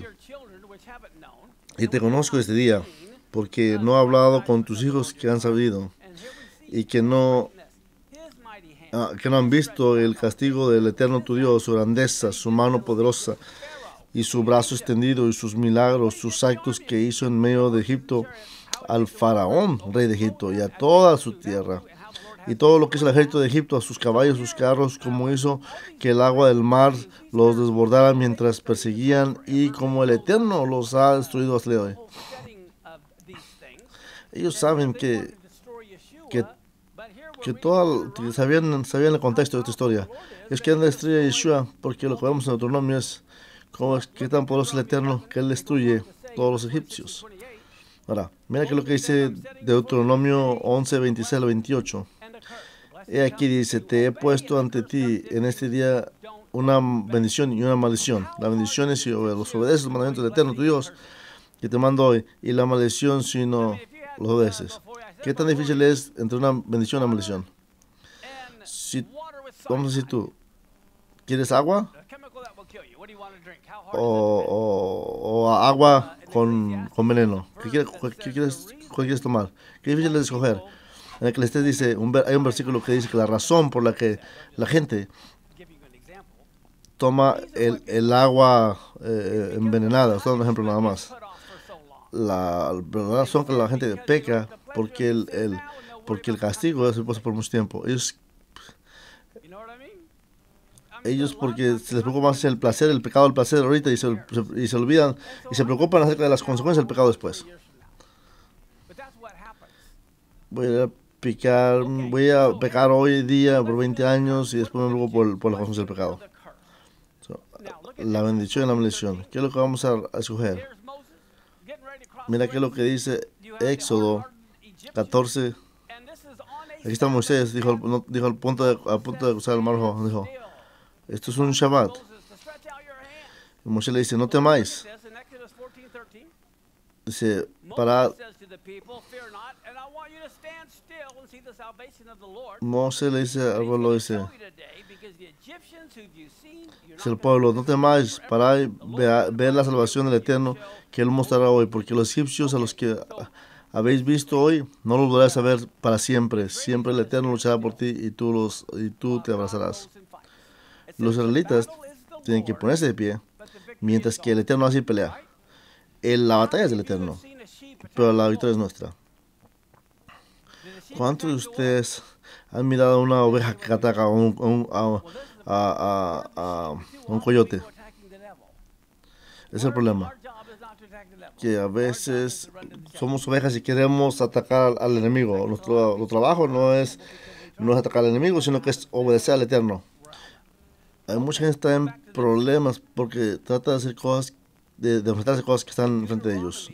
y te conozco este día, porque no he hablado con tus hijos que han sabido, y que no, ah, que no han visto el castigo del Eterno tu Dios, su grandeza, su mano poderosa, y su brazo extendido, y sus milagros, sus actos que hizo en medio de Egipto, al faraón, rey de Egipto, y a toda su tierra, y todo lo que hizo el ejército de Egipto, a sus caballos, sus carros, como hizo que el agua del mar los desbordara mientras perseguían, y como el Eterno los ha destruido hasta el día de hoy. Ellos saben que, que, que, toda, que sabían, sabían el contexto de esta historia. Ellos quieren destruir a Yeshua, porque lo que vemos en Deuteronomio es cómo es que tan poderoso es el Eterno que Él destruye todos los egipcios. Ahora, mira que lo que dice Deuteronomio once, veintiséis al veintiocho. He aquí dice, te he puesto ante ti en este día una bendición y una maldición. La bendición es si los obedeces los mandamientos del Eterno, tu Dios, que te mando hoy, y la maldición si no los obedeces. ¿Qué tan difícil es entre una bendición y una maldición? Si, vamos a decir tú, ¿quieres agua? O, o, o agua con, con veneno. ¿Qué quieres, qué, quieres, qué quieres tomar? Qué difícil es escoger. En el que les dice, un, hay un versículo que dice que la razón por la que la gente toma el, el agua eh, envenenada, esto es un ejemplo nada más. La, la razón que la gente peca porque el, el, porque el castigo es puesto por mucho tiempo. Ellos Ellos porque se les preocupa más el placer, el pecado, el placer ahorita y se, se, y se olvidan y se preocupan acerca de las consecuencias del pecado después. Voy a picar, voy a pecar hoy día por veinte años y después me preocupo por, por las consecuencias del pecado. So, la bendición y la maldición. ¿Qué es lo que vamos a, a escoger? Mira qué es lo que dice Éxodo catorce. Aquí está Moisés, dijo, no, dijo al punto de, al punto de cruzar el mar rojo, dijo, esto es un Shabbat. Y Moisés le dice, no temáis. Dice, para... Moisés le dice al pueblo, dice, dice el pueblo, no temáis, para ver, ver la salvación del Eterno que Él mostrará hoy, porque los egipcios a los que habéis visto hoy, no los volverás a ver para siempre. Siempre el Eterno luchará por ti y tú, los, y tú te abrazarás. Los israelitas tienen que ponerse de pie, mientras que el Eterno así pelea. El, la batalla es del Eterno, pero la victoria es nuestra. ¿Cuántos de ustedes han mirado una oveja que ataca a un, a un, a, a, a, a un coyote? Es el problema. Que a veces somos ovejas y queremos atacar al, al enemigo. Nuestro, nuestro trabajo no es, no es atacar al enemigo, sino que es obedecer al Eterno. Hay mucha gente que está en problemas porque trata de hacer cosas, de, de enfrentarse a cosas que están frente de ellos.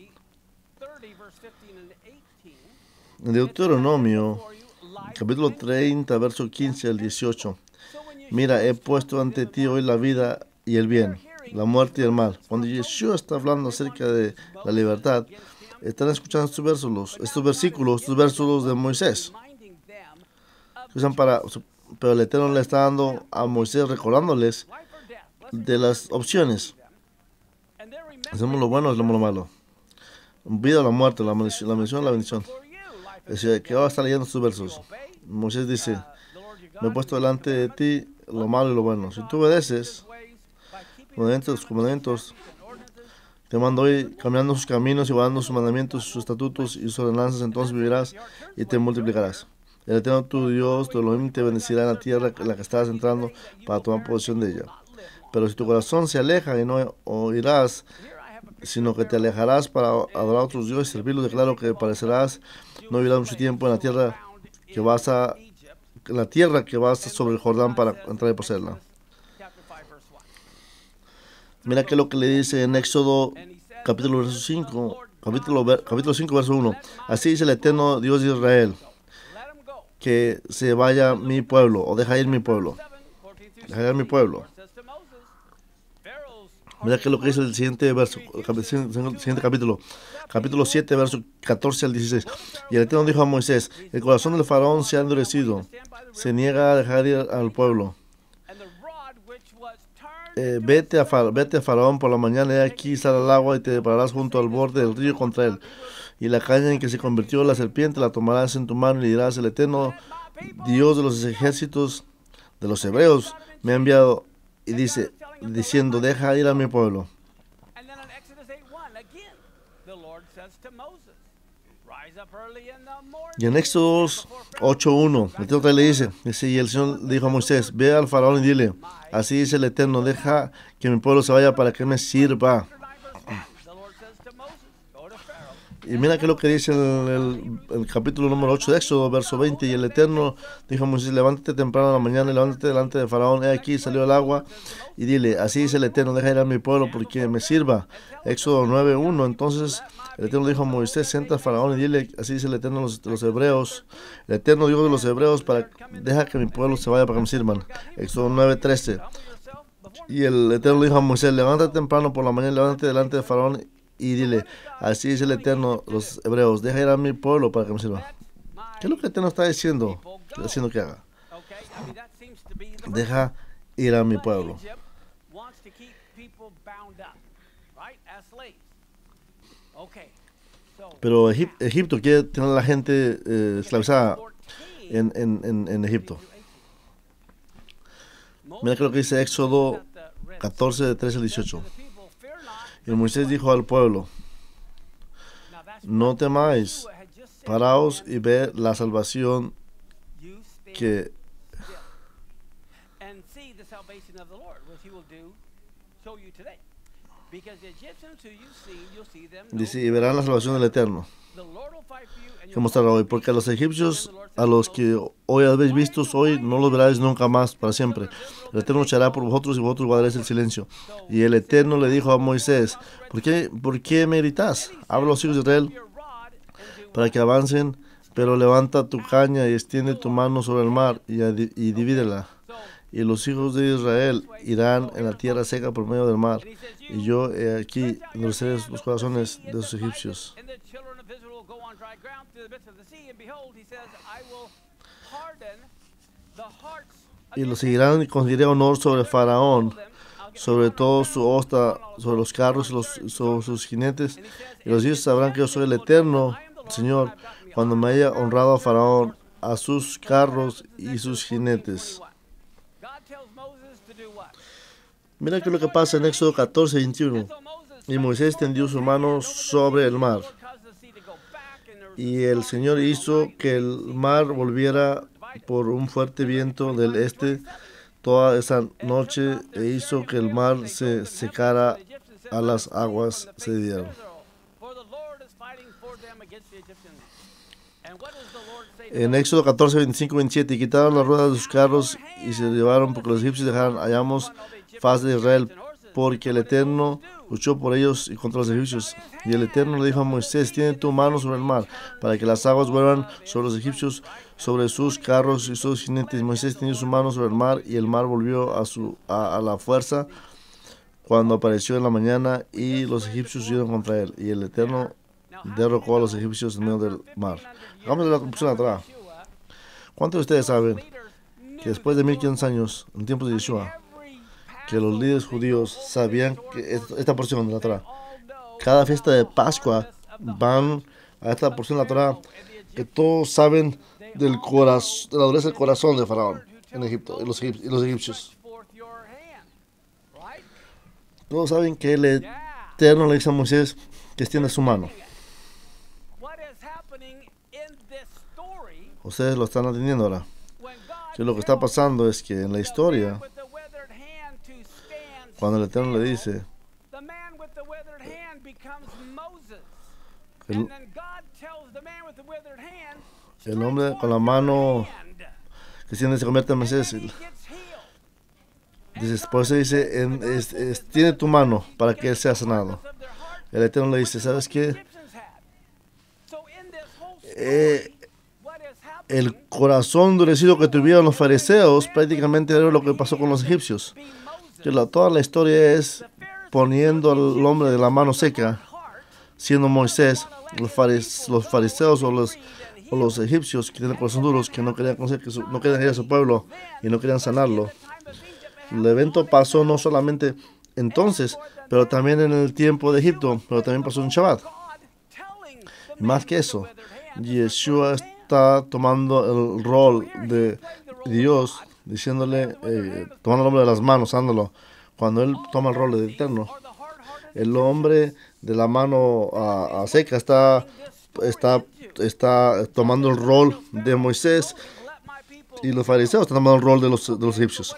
En Deuteronomio, capítulo treinta, verso quince al dieciocho. Mira, he puesto ante ti hoy la vida y el bien, la muerte y el mal. Cuando Yeshua está hablando acerca de la libertad, están escuchando estos versos, estos versículos, estos versos de Moisés. Usan para, pero el Eterno le está dando a Moisés, recordándoles de las opciones. Hacemos lo bueno, hacemos lo malo. Vida o la muerte, la bendición, la bendición, la bendición. Es decir, que ahora está leyendo estos versos. Moisés dice, me he puesto delante de ti lo malo y lo bueno. Si tú obedeces sus mandamientos, te mando hoy caminando sus caminos y guardando sus mandamientos, sus estatutos y sus ordenanzas, entonces vivirás y te multiplicarás. El Eterno tu Dios, tu Elohim, te bendecirá en la tierra en la que estás entrando para tomar posesión de ella. Pero si tu corazón se aleja y no oirás, sino que te alejarás para adorar a otros dioses y servirlos, declaro que parecerás no vivirás mucho tiempo en la tierra que vas a en la tierra que vas sobre el Jordán para entrar y poseerla. Mira que lo que le dice en Éxodo capítulo verso cinco, capítulo, capítulo cinco verso uno. Así dice el Eterno Dios de Israel, que se vaya mi pueblo, o deja ir mi pueblo. Deja ir mi pueblo. Mira que lo que dice el siguiente verso, el siguiente capítulo, capítulo siete, verso catorce al dieciséis. Y el Eterno dijo a Moisés, el corazón del faraón se ha endurecido, se niega a dejar ir al pueblo. Eh, vete, a far, vete a Faraón por la mañana, y aquí sale al agua y te pararás junto al borde del río contra él. Y la caña en que se convirtió la serpiente la tomarás en tu mano y le dirás, el Eterno Dios de los ejércitos de los hebreos me ha enviado y dice, diciendo, deja ir a mi pueblo. Y en Éxodo ocho uno, el Eterno le dice, dice, y el Señor dijo a Moisés, ve al faraón y dile, así dice el Eterno, deja que mi pueblo se vaya para que me sirva. Y mira que lo que dice el, el, el capítulo número ocho de Éxodo, verso veinte, y el Eterno dijo a Moisés, levántate temprano en la mañana y levántate delante de Faraón, he aquí salió el agua, y dile, así dice el Eterno, deja ir a mi pueblo porque me sirva. Éxodo nueve uno, entonces el Eterno dijo a Moisés, sienta a Faraón y dile, así dice el Eterno de los, los hebreos, el Eterno Dios de los hebreos, para deja que mi pueblo se vaya para que me sirvan. Éxodo nueve trece, y el Eterno dijo a Moisés, levántate temprano por la mañana, levántate delante de Faraón y dile, así dice el Eterno, los hebreos, deja ir a mi pueblo para que me sirva. ¿Qué es lo que el Eterno está diciendo? Está diciendo que haga. Deja ir a mi pueblo. Pero Egip- Egipto quiere tener a la gente eh, esclavizada en, en, en, en Egipto. Mira que lo que dice Éxodo catorce, trece al dieciocho. Y Moisés dijo al pueblo, no temáis, paraos y ve la salvación que dice, y verán la salvación del Eterno que mostrará hoy, porque a los egipcios, a los que hoy habéis visto, hoy no los veráis nunca más para siempre. El Eterno luchará por vosotros y vosotros guardaréis el silencio. Y el Eterno le dijo a Moisés, ¿por qué, por qué me gritas? Habla a los hijos de Israel para que avancen, pero levanta tu caña y extiende tu mano sobre el mar y, y divídela. Y los hijos de Israel irán en la tierra seca por medio del mar. Y yo he aquí endureceré los corazones de los egipcios. Y los seguirán y conseguiré honor sobre Faraón, sobre todo su hosta, sobre los carros y los, sobre sus jinetes. Y los hijos sabrán que yo soy el Eterno, Señor, cuando me haya honrado a Faraón, a sus carros y sus jinetes. Mira que lo que pasa en Éxodo catorce, veintiuno. Y Moisés tendió su mano sobre el mar, Y el Señor hizo que el mar volviera por un fuerte viento del este toda esa noche e hizo que el mar se secara a las aguas se dieron. En Éxodo catorce, veinticinco, veintisiete, y quitaron las ruedas de sus carros y se llevaron porque los egipcios dejaron, hallamos faz de Israel, porque el Eterno luchó por ellos y contra los egipcios. Y el Eterno le dijo a Moisés, tiene tu mano sobre el mar, para que las aguas vuelvan sobre los egipcios, sobre sus carros y sus jinetes. Moisés tenía su mano sobre el mar, y el mar volvió a, su, a, a la fuerza cuando apareció en la mañana, y los egipcios huyeron contra él. Y el Eterno derrocó a los egipcios en medio del mar. Hagamos la conclusión atrás. ¿Cuántos de ustedes saben que después de mil quinientos años, en tiempos de Yeshua, que los líderes judíos sabían que esta porción de la Torah, cada fiesta de Pascua van a esta porción de la Torah, que todos saben del corazón, de la dureza del corazón de Faraón en Egipto y los, y los egipcios? Todos saben que el Eterno le dice a Moisés que extienda su mano. Ustedes lo están entendiendo ahora. Que lo que está pasando es que en la historia, cuando el Eterno le dice, el, el hombre con la mano que tiene se convierte en Moisés. Dice, por eso dice, en, es, es, tiene tu mano para que él sea sanado. El Eterno le dice, ¿sabes qué? Eh, el corazón endurecido que tuvieron los fariseos prácticamente era lo que pasó con los egipcios. Que la, toda la historia es poniendo al hombre de la mano seca, siendo Moisés, los, faris, los fariseos o los, o los egipcios que tienen corazón duros, que no querían conocer, que su, no querían ir a su pueblo y no querían sanarlo. El evento pasó no solamente entonces, pero también en el tiempo de Egipto, pero también pasó en Shabbat. Más que eso, Yeshua está tomando el rol de Dios, diciéndole, eh, tomando el hombre de las manos, dándolo. Cuando él toma el rol de Eterno, el hombre de la mano a, a seca está, está, está tomando el rol de Moisés, y los fariseos están tomando el rol de los, de los egipcios.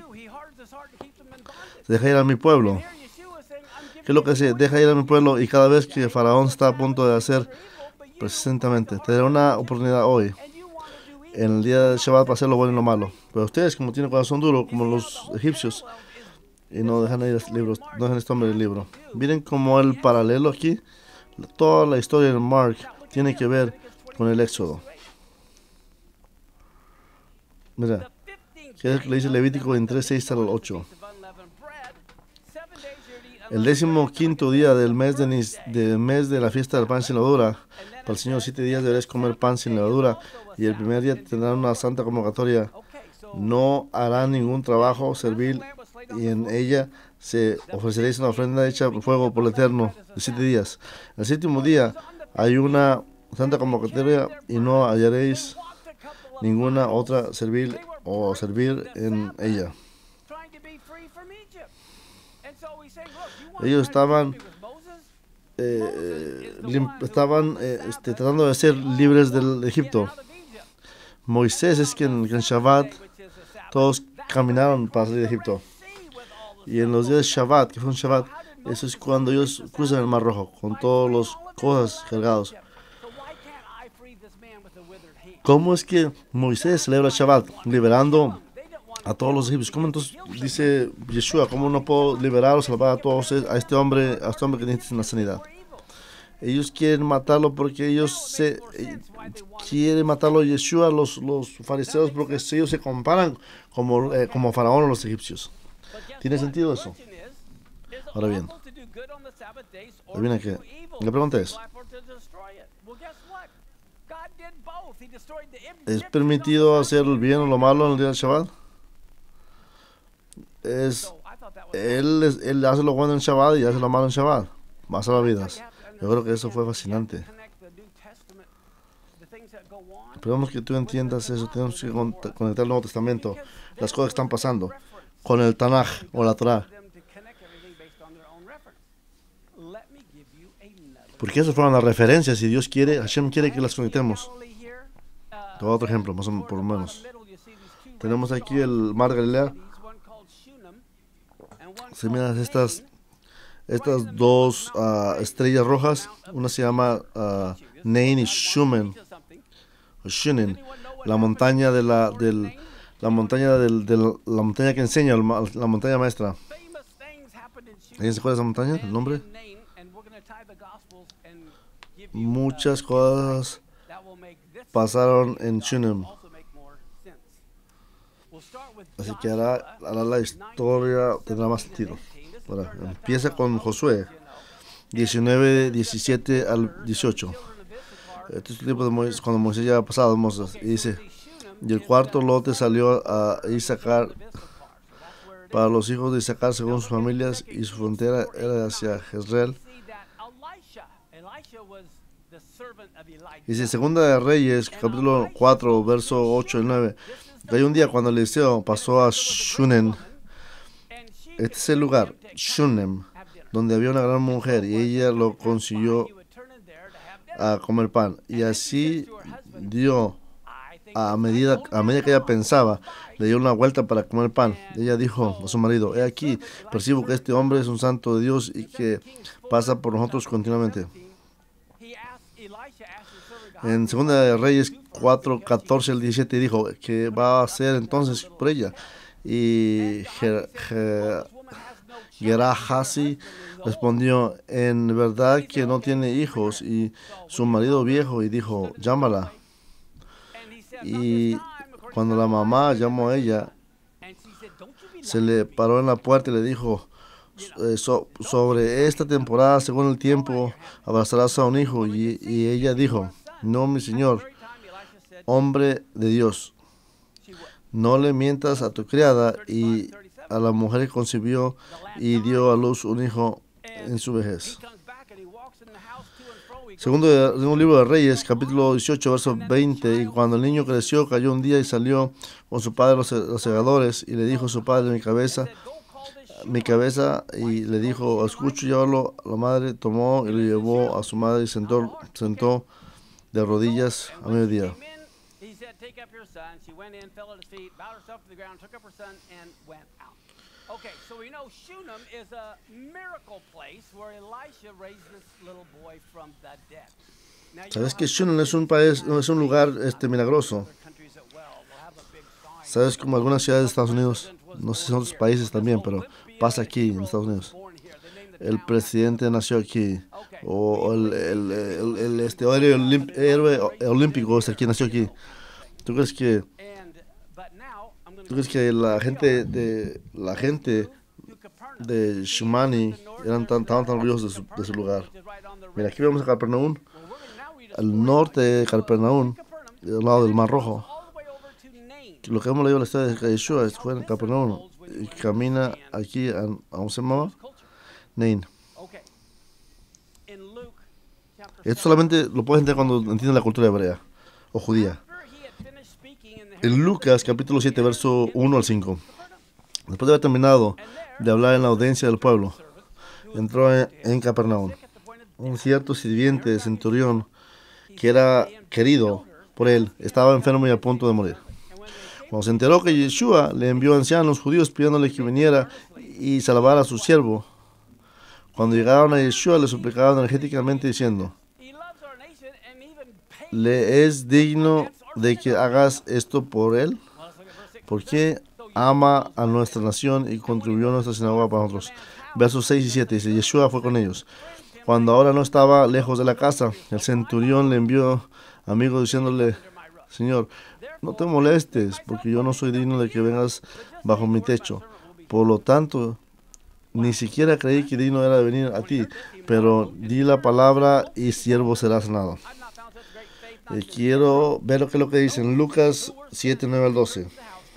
Deja ir a mi pueblo. ¿Qué es lo que dice? Deja ir a mi pueblo, y cada vez que el faraón está a punto de hacer, precisamente, te dará una oportunidad hoy, en el día de Shabbat, para hacer lo bueno y lo malo. Pero ustedes, como tienen corazón duro, como los egipcios, y no dejan ir los libros, no dejan este hombre el libro. Miren cómo el paralelo aquí, toda la historia de Mark tiene que ver con el Éxodo. Mira, ¿qué es lo que le dice Levítico veintitrés, seis al ocho? El décimo quinto día del mes de, del mes de la fiesta del pan sin levadura, para el Señor siete días deberéis comer pan sin levadura, y el primer día tendrán una santa convocatoria. No harán ningún trabajo servil, y en ella se ofreceréis una ofrenda hecha por fuego por el Eterno de siete días. El séptimo día hay una santa convocatoria, y no hallaréis ninguna otra servil o servir en ella. Ellos estaban eh, estaban eh, este, tratando de ser libres del Egipto. Moisés es quien en Shabbat todos caminaron para salir de Egipto. Y en los días de Shabbat, que fue un Shabbat, eso es cuando ellos cruzan el Mar Rojo con todas las cosas cargados. ¿Cómo es que Moisés celebra Shabbat? Liberando a todos los egipcios. ¿Cómo entonces dice Yeshua, cómo no puedo liberar o salvar a todos, a este hombre, a este hombre que necesita una sanidad? Ellos quieren matarlo porque ellos se eh, quieren matarlo a Yeshua, los, los fariseos, porque ellos se comparan como, eh, como Faraón o los egipcios. ¿Tiene sentido eso? Ahora bien, ahora bien aquí, la pregunta es, ¿es permitido hacer el bien o lo malo en el día del Shabbat? Es, él, es, él hace lo bueno en Shabbat y hace lo malo en Shabbat. Va a salvar vidas. Yo creo que eso fue fascinante. Esperamos que tú entiendas eso. Tenemos que conectar el Nuevo Testamento, las cosas que están pasando, con el Tanaj o la Torah. Porque esas fueron las referencias y Dios quiere, Hashem quiere que las conectemos. Te voy a otro ejemplo, más o menos, por lo menos. Tenemos aquí el mar de Galilea. Se miran estas, estas dos uh, estrellas rojas. Una se llama uh, Nain y Shumen. O Shunen. La montaña de la, del, la montaña del, de la, la montaña que enseña, la montaña maestra. ¿Alguien se acuerda de esa montaña? ¿El nombre? Muchas cosas pasaron en Shunem. Así que ahora, ahora la historia tendrá más sentido. Ahora, empieza con Josué diecinueve, diecisiete al dieciocho. Este es el tiempo de Moisés, cuando Moisés ya ha pasado. Moses, y dice: y el cuarto lote salió a Isaacar para los hijos de Isaacar según sus familias, y su frontera era hacia Jezreel. Dice Segunda de Reyes, capítulo cuatro, verso ocho y nueve. Hay un día cuando Eliseo pasó a Shunem. Este es el lugar, Shunem, donde había una gran mujer, y ella lo consiguió a comer pan. Y así dio, a medida, a medida que ella pensaba, le dio una vuelta para comer pan. Ella dijo a su marido: he aquí, percibo que este hombre es un santo de Dios y que pasa por nosotros continuamente. En Segunda de Reyes cuatro, catorce al diecisiete dijo: ¿qué va a hacer entonces por ella? Y Gerahasi respondió: en verdad que no tiene hijos, y su marido viejo, y dijo: llámala. Y cuando la mamá llamó a ella, se le paró en la puerta y le dijo: eh, so, sobre esta temporada, según el tiempo, abrazarás a un hijo. Y, y ella dijo: no, mi señor, hombre de Dios, no le mientas a tu criada. Y a la mujer que concibió y dio a luz un hijo en su vejez. Segundo, de, segundo libro de Reyes, capítulo dieciocho, verso veinte. Y cuando el niño creció, cayó un día y salió con su padre los, los segadores, y le dijo a su padre: mi cabeza, mi cabeza, y le dijo: escucho, llévalo. La madre tomó y lo llevó a su madre y sentó, sentó de rodillas a mediodía. Okay, so we know Shunem is a miracle place where Elisha raised this little boy from the dead. Sabes que Shunem es un país, es un lugar este milagroso. Sabes, como algunas ciudades de Estados Unidos, no sé si son otros países también, pero pasa aquí en Estados Unidos. El presidente nació aquí, o el, el, el, el este héroe, olimp, héroe olímpico es el que nació aquí. ¿Tú crees que ¿Tú crees que la gente de la gente de Shumani eran tan, tan, tan orgullosos de su, de su lugar? Mira, aquí vemos a Capernaum, al norte de Capernaum, al lado del Mar Rojo. Lo que hemos leído en la historia de Yeshua fue en Capernaum, y camina aquí a, a ¿cómo se llamaba? Nain. Esto solamente lo puedes entender cuando entiendes la cultura hebrea o judía. En Lucas capítulo siete, verso uno al cinco. Después de haber terminado de hablar en la audiencia del pueblo, entró en, en Capernaum un cierto sirviente de centurión que era querido por él, estaba enfermo y a punto de morir. Cuando se enteró que Yeshua le envió ancianos judíos pidiéndole que viniera y salvara a su siervo, cuando llegaron a Yeshua le suplicaban energéticamente diciendo: ¿le es digno de que hagas esto por él? Porque ama a nuestra nación y contribuyó a nuestra sinagoga para nosotros. Versos seis y siete dice: Yeshua fue con ellos. Cuando ahora no estaba lejos de la casa, el centurión le envió amigos diciéndole: Señor, no te molestes, porque yo no soy digno de que vengas bajo mi techo. Por lo tanto, ni siquiera creí que digno era de venir a ti, pero di la palabra y siervo será sanado. Eh, quiero ver lo que, lo que dice en Lucas siete, nueve al doce.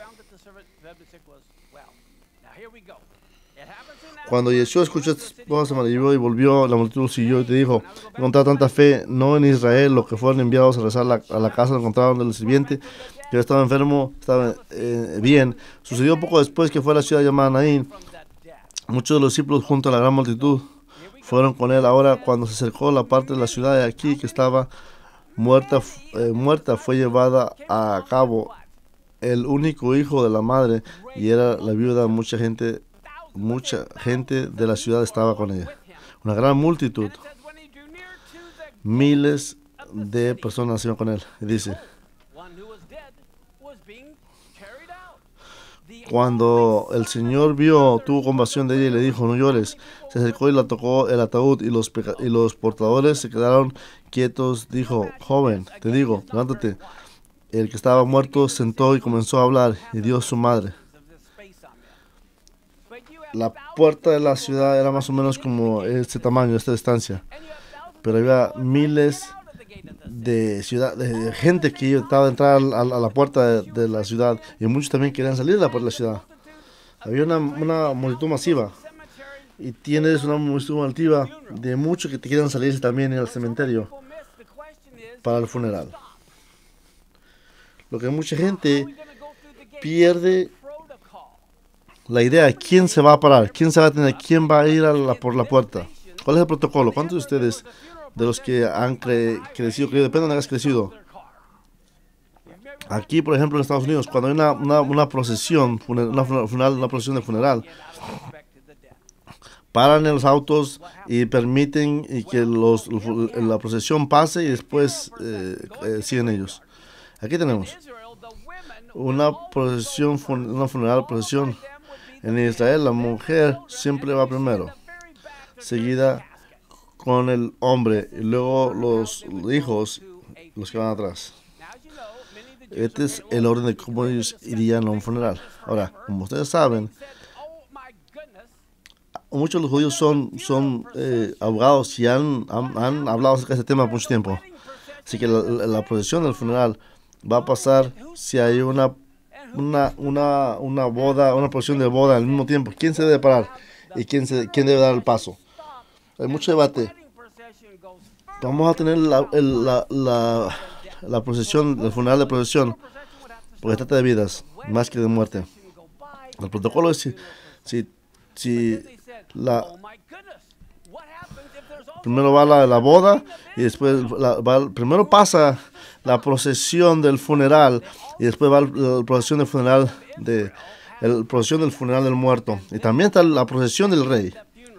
Cuando Yeshua escuchó estas cosas, se maravilló y volvió. La multitud siguió y te dijo: encontraron tanta fe, no en Israel. Los que fueron enviados a rezar la, a la casa encontraron del sirviente que estaba enfermo, estaba eh, bien. Sucedió poco después que fue a la ciudad llamada Naín. Muchos de los discípulos junto a la gran multitud fueron con él. Ahora, cuando se acercó a la parte de la ciudad de aquí que estaba muerta, eh, muerta, fue llevada a cabo el único hijo de la madre, y era la viuda. Mucha gente, mucha gente de la ciudad estaba con ella. Una gran multitud, miles de personas iban con él. Y dice, cuando el Señor vio, tuvo compasión de ella y le dijo, no llores, se acercó y la tocó el ataúd, y los, peca- y los portadores se quedaron quietos. Dijo, joven, te digo, levántate. El que estaba muerto sentó y comenzó a hablar, y dio su madre. La puerta de la ciudad era más o menos como este tamaño, esta distancia, pero había miles de ciudad, de gente que estaba a entrar a, a la puerta de, de la ciudad, y muchos también querían salir de la puerta de la ciudad. Había una, una multitud masiva, y tienes una multitud masiva de muchos que te quieren salir también al cementerio para el funeral. Lo que mucha gente pierde la idea de quién se va a parar, quién se va a tener, quién va a ir a la, por la puerta. ¿Cuál es el protocolo? ¿Cuántos de ustedes, de los que han cre crecido, que depende de donde hayas crecido? Aquí, por ejemplo, en Estados Unidos, cuando hay una, una, una procesión, una, funeral, una procesión de funeral, paran en los autos y permiten y que los, la procesión pase, y después eh, eh, siguen ellos. Aquí tenemos una procesión, una funeral, procesión. En Israel, la mujer siempre va primero, seguida con el hombre, y luego los hijos, los que van atrás. Este es el orden de cómo ellos irían a un funeral. Ahora, como ustedes saben, muchos de los judíos son, son eh, abogados y han, han, han hablado acerca de este tema por mucho tiempo. Así que la, la, la procesión del funeral va a pasar si hay una, una, una, una boda, una procesión de boda al mismo tiempo. ¿Quién se debe parar y quién, se, quién debe dar el paso? Hay mucho debate. Vamos a tener la, el, la, la, la procesión, el funeral de procesión, porque trata de vidas más que de muerte. El protocolo es si, si, si la, primero va la, la boda, y después la, va, primero pasa la procesión del funeral, y después va la procesión del funeral de el procesión del funeral del muerto, y también está la procesión del rey.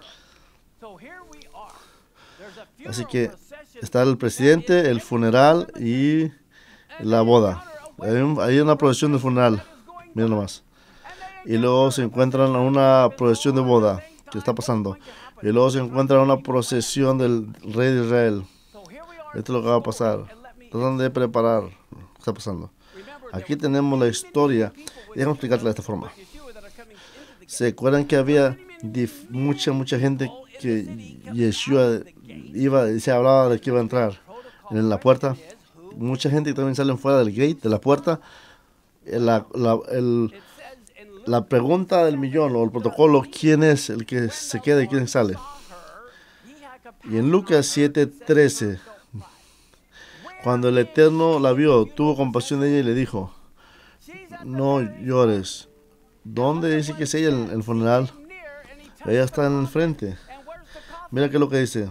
Así que está el presidente, el funeral y la boda. Hay, un, hay una procesión del funeral, miren nomás, y luego se encuentran una procesión de boda que está pasando, y luego se encuentra una procesión del rey de Israel. Esto es lo que va a pasar. Tratan de preparar lo que está pasando. Aquí tenemos la historia. Déjame explicártela de esta forma. ¿Se acuerdan que había mucha, mucha gente que Yeshua iba y se hablaba de que iba a entrar en la puerta? Mucha gente que también salen fuera del gate, de la puerta. La, la, el, la pregunta del millón o el protocolo, ¿quién es el que se queda y quién sale? Y en Lucas siete trece, cuando el Eterno la vio, tuvo compasión de ella y le dijo, no llores. ¿Dónde dice que es ella el, el funeral? Ella está en el frente. Mira qué es lo que dice.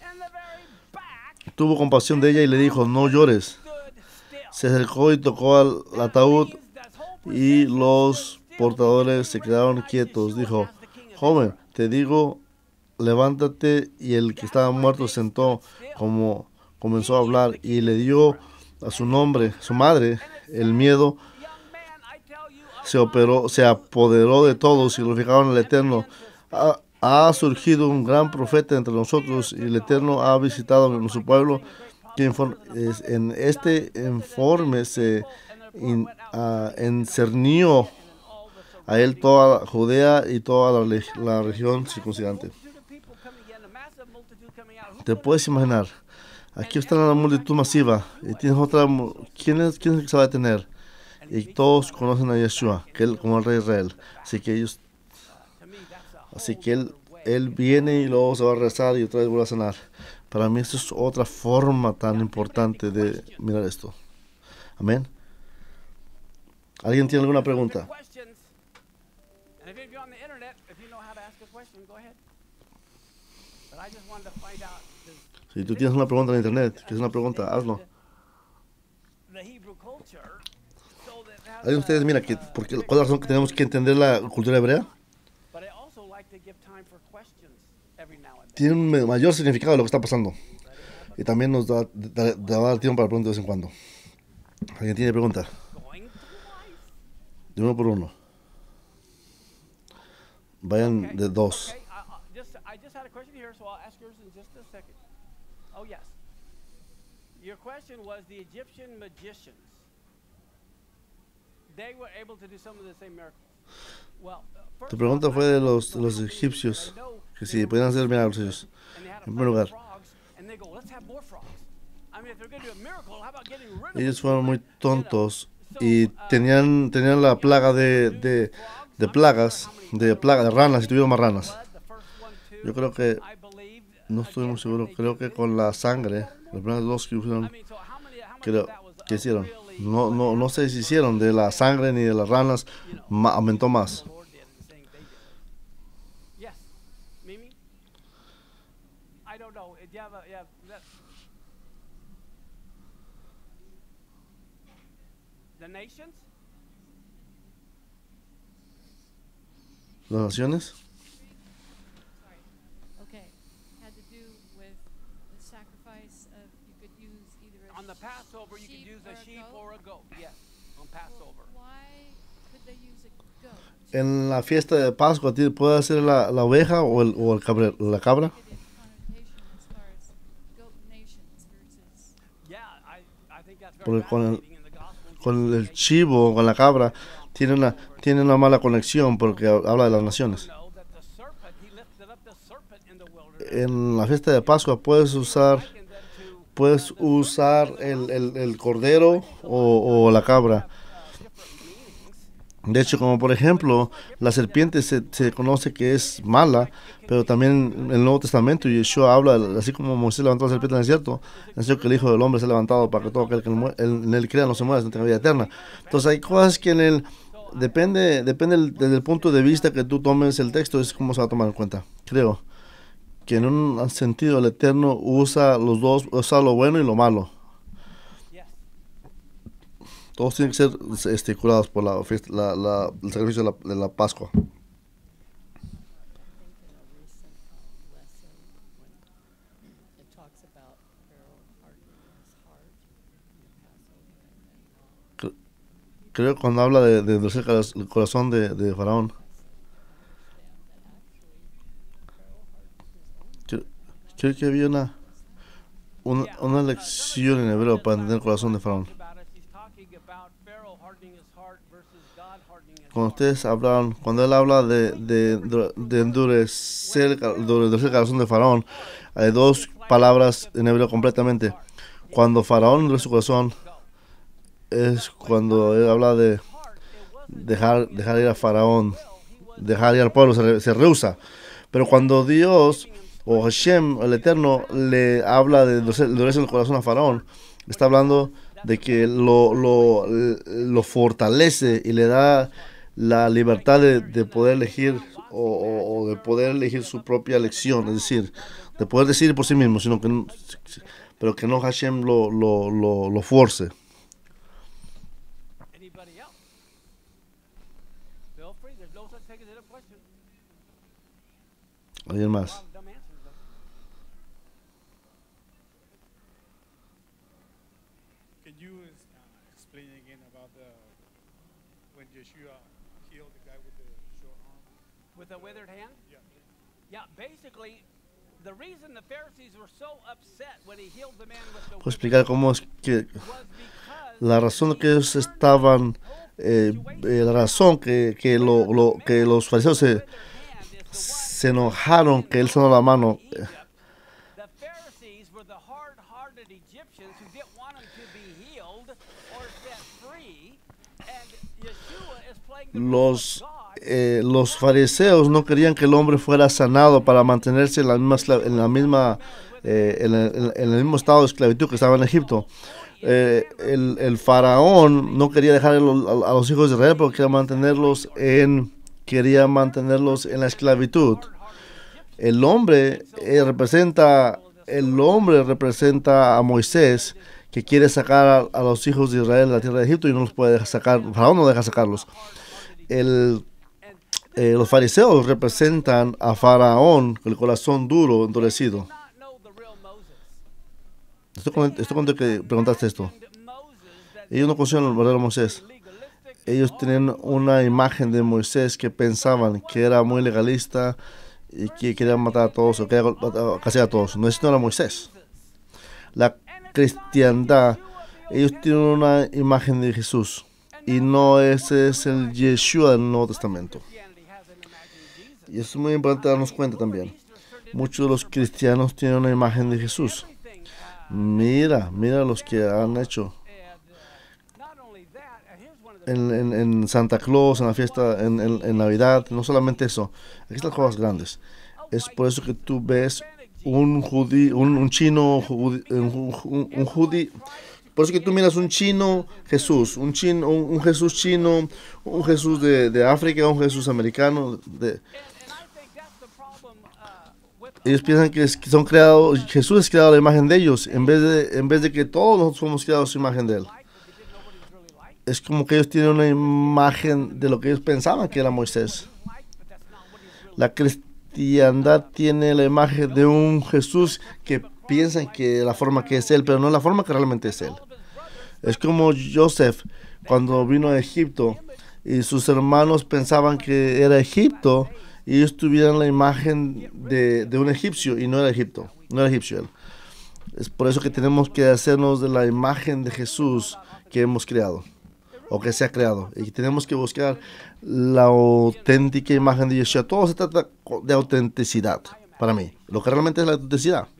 Tuvo compasión de ella y le dijo, no llores. Se acercó y tocó al ataúd, y los portadores se quedaron quietos. Dijo, joven, te digo, levántate. Y el que estaba muerto sentó, como comenzó a hablar, y le dio a su nombre, su madre, el miedo se operó, se apoderó de todos, y glorificaron al Eterno. Ha, ha surgido un gran profeta entre nosotros, y el Eterno ha visitado a nuestro pueblo. Que en este informe se in, uh, encernió a él toda Judea y toda la, la región circuncidante. Te puedes imaginar, aquí está la multitud masiva, y tienes otra. ¿Quién es, quién es el que se va a detener? Y todos conocen a Yeshua, que él como el rey de Israel. Así que ellos, así que él, él viene y luego se va a rezar y otra vez vuelve a sanar. Para mí esto es otra forma tan importante de mirar esto. Amén. ¿Alguien tiene alguna pregunta? Si tú tienes una pregunta en internet, que es una pregunta, hazlo. ¿Alguien de ustedes mira que, porque, cuál es la razón que tenemos que entender la cultura hebrea? Tiene un mayor significado de lo que está pasando. Y también nos da, da, da, da tiempo para preguntas de vez en cuando. ¿Alguien tiene pregunta? De uno por uno. Vayan de dos. Your question was the Egyptian magicians. They were able to do some of the same miracles. Well, Tu pregunta fue de los, de los egipcios, que si podían hacer milagros ellos. En primer lugar, ellos fueron muy tontos y tenían, tenían la plaga de, de, de plagas, de plaga de ranas, y tuvieron más ranas. Yo creo que, no estoy muy seguro, creo que con la sangre, los primeros dos que hicieron, creo, que hicieron, no, no, no sé si hicieron de la sangre ni de las ranas, ma, aumentó más. ¿Las naciones? En la fiesta de Pascua, ¿puede ser la, la oveja o, el, o el cabre, la cabra? Porque con el, con el chivo, con la cabra, tiene una, tiene una mala conexión porque habla de las naciones. En la fiesta de Pascua puedes usar, puedes usar el, el, el cordero o, o la cabra. De hecho, como por ejemplo, la serpiente se, se conoce que es mala, pero también en el Nuevo Testamento Yeshua habla, así como Moisés levantó la serpiente en el desierto, es que el Hijo del Hombre se ha levantado para que todo aquel que en él crea no se muera, sino tenga vida eterna. Entonces hay cosas que en el, depende, depende del, desde el punto de vista que tú tomes el texto, es cómo se va a tomar en cuenta. Creo que en un sentido el Eterno usa los dos, usa lo bueno y lo malo. Todos tienen que ser este, curados por la fiesta, la, la, el sacrificio de la, de la Pascua. Creo que cuando habla de, de endurecer el corazón de, de Faraón, creo, creo que había una, una, una lección en hebreo para entender el corazón de Faraón. Cuando ustedes hablan, cuando él habla de, de, de endurecer, de endurecer el corazón de Faraón, hay dos palabras en hebreo completamente. Cuando Faraón endurece su corazón, es cuando él habla de dejar, dejar ir a Faraón, dejar ir al pueblo, se, se rehúsa. Pero cuando Dios o Hashem, el Eterno, le habla de endurecer el corazón a Faraón, está hablando de que lo, lo, lo fortalece y le da la libertad de, de poder elegir o, o, o de poder elegir su propia elección, es decir, de poder decidir por sí mismo, sino que no, pero que no Hashem lo, lo, lo, lo force. ¿Alguien más? With a withered hand? Yeah. Yeah, basically, the reason the Pharisees were so upset when he healed the man with the Puedo explicar cómo es que la razón que ellos estaban, eh, eh, la razón que, que, lo, lo, que los fariseos se, se enojaron que él sanó la mano. Los Eh, los fariseos no querían que el hombre fuera sanado para mantenerse en la misma, en la misma eh, en, el, en el mismo estado de esclavitud que estaba en Egipto. Eh, el, el faraón no quería dejar a, a los hijos de Israel porque quería mantenerlos en quería mantenerlos en la esclavitud. El hombre eh, representa, el hombre representa a Moisés, que quiere sacar a, a los hijos de Israel de la tierra de Egipto y no los puede dejar sacar. Faraón no deja sacarlos. El, eh, los fariseos representan a Faraón con el corazón duro, endurecido. Estoy contento, estoy contento que preguntaste esto. Ellos no conocían al verdadero Moisés. Ellos tenían una imagen de Moisés que pensaban que era muy legalista y que quería matar a todos, o quería casi a todos. No, ese no era Moisés. La cristiandad, ellos tienen una imagen de Jesús, y no ese es el Yeshua del Nuevo Testamento. Y eso es muy importante darnos cuenta también. Muchos de los cristianos tienen una imagen de Jesús. Mira, mira los que han hecho en, en, en Santa Claus, en la fiesta, en, en, en Navidad. No solamente eso, aquí están cosas grandes. Es por eso que tú ves un judío, un, un chino, judí, un, un, un judío. Por eso que tú miras un chino Jesús, un, chino, un, un Jesús chino, un Jesús de, de África, un Jesús americano. De, ellos piensan que, es, que son creados, Jesús es creado a la imagen de ellos, en vez de, en vez de que todos nosotros somos creados a su imagen de Él. Es como que ellos tienen una imagen de lo que ellos pensaban que era Moisés. La cristiandad tiene la imagen de un Jesús que piensan que la forma que es Él, pero no la forma que realmente es Él. Es como Joseph cuando vino a Egipto y sus hermanos pensaban que era Egipto, y ellos tuvieron la imagen de, de un egipcio, y no era Egipto, no era egipcio él. Es por eso que tenemos que hacernos de la imagen de Jesús que hemos creado, o que se ha creado, y tenemos que buscar la auténtica imagen de Yeshua. Todo se trata de autenticidad, para mí, lo que realmente es la autenticidad.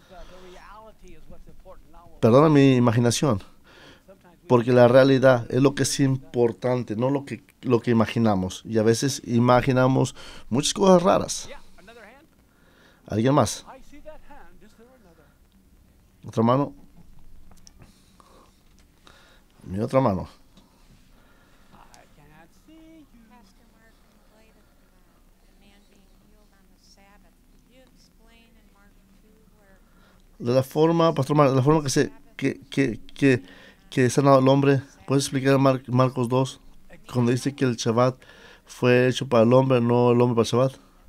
Perdona mi imaginación, porque la realidad es lo que es importante, no lo que, lo que imaginamos. Y a veces imaginamos muchas cosas raras. ¿Alguien más? ¿Otra mano? Mi otra mano. De la forma, Pastor Mar, de la forma que se que que que que sanado el hombre, ¿puedes explicar Mar, Marcos dos, cuando dice que el Shabbat fue hecho para el hombre, no el hombre para el Shabbat?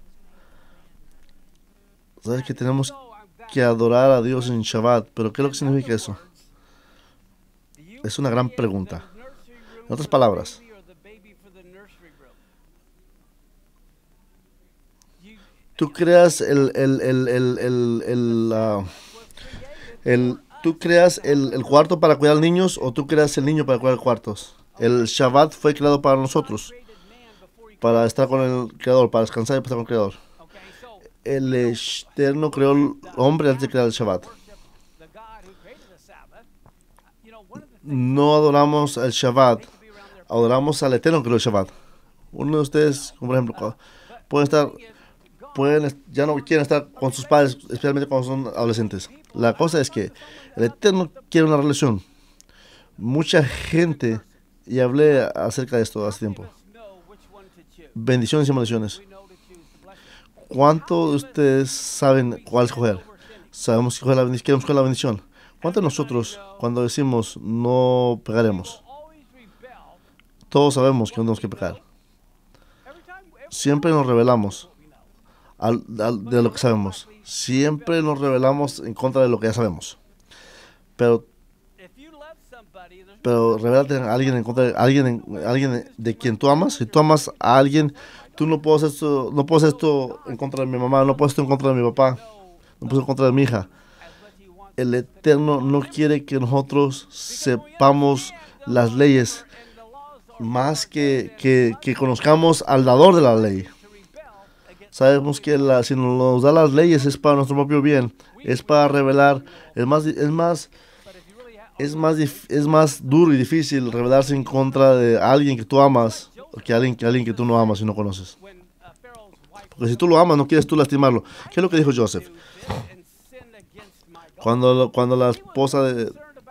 Sabes que tenemos que adorar a Dios en Shabbat, pero ¿qué es lo que significa eso? Es una gran pregunta. En otras palabras, tú creas el el el el el, el, uh, el ¿Tú creas el, el cuarto para cuidar niños, o tú creas el niño para cuidar cuartos? El Shabbat fue creado para nosotros, para estar con el Creador, para descansar y estar con el Creador. El Eterno creó el hombre antes de crear el Shabbat. No adoramos el Shabbat, adoramos al Eterno que creó el Shabbat. Uno de ustedes, como por ejemplo, pueden estar, pueden, ya no quieren estar con sus padres, especialmente cuando son adolescentes. La cosa es que el Eterno quiere una relación. Mucha gente, y hablé acerca de esto hace tiempo, bendiciones y maldiciones. ¿Cuántos de ustedes saben cuál escoger? Sabemos que queremos escoger la bendición. ¿Cuántos de nosotros, cuando decimos no pegaremos, todos sabemos que no tenemos que pecar? Siempre nos rebelamos al, al, de lo que sabemos. Siempre nos rebelamos en contra de lo que ya sabemos. Pero, pero rebelarte a alguien en contra de alguien, alguien de quien tú amas. Si tú amas a alguien, tú no puedes hacer esto, no puedo hacer esto en contra de mi mamá, no puedo hacer esto en contra de mi papá, no puedo hacer en contra de mi hija. El Eterno no quiere que nosotros sepamos las leyes, más que, que, que conozcamos al dador de la ley. Sabemos que la, si nos da las leyes es para nuestro propio bien, es para revelar. Es más, es más, es más, es más duro y difícil rebelarse en contra de alguien que tú amas que alguien, que alguien que tú no amas y no conoces. Porque si tú lo amas, no quieres tú lastimarlo. ¿Qué es lo que dijo Joseph? Cuando, cuando la esposa de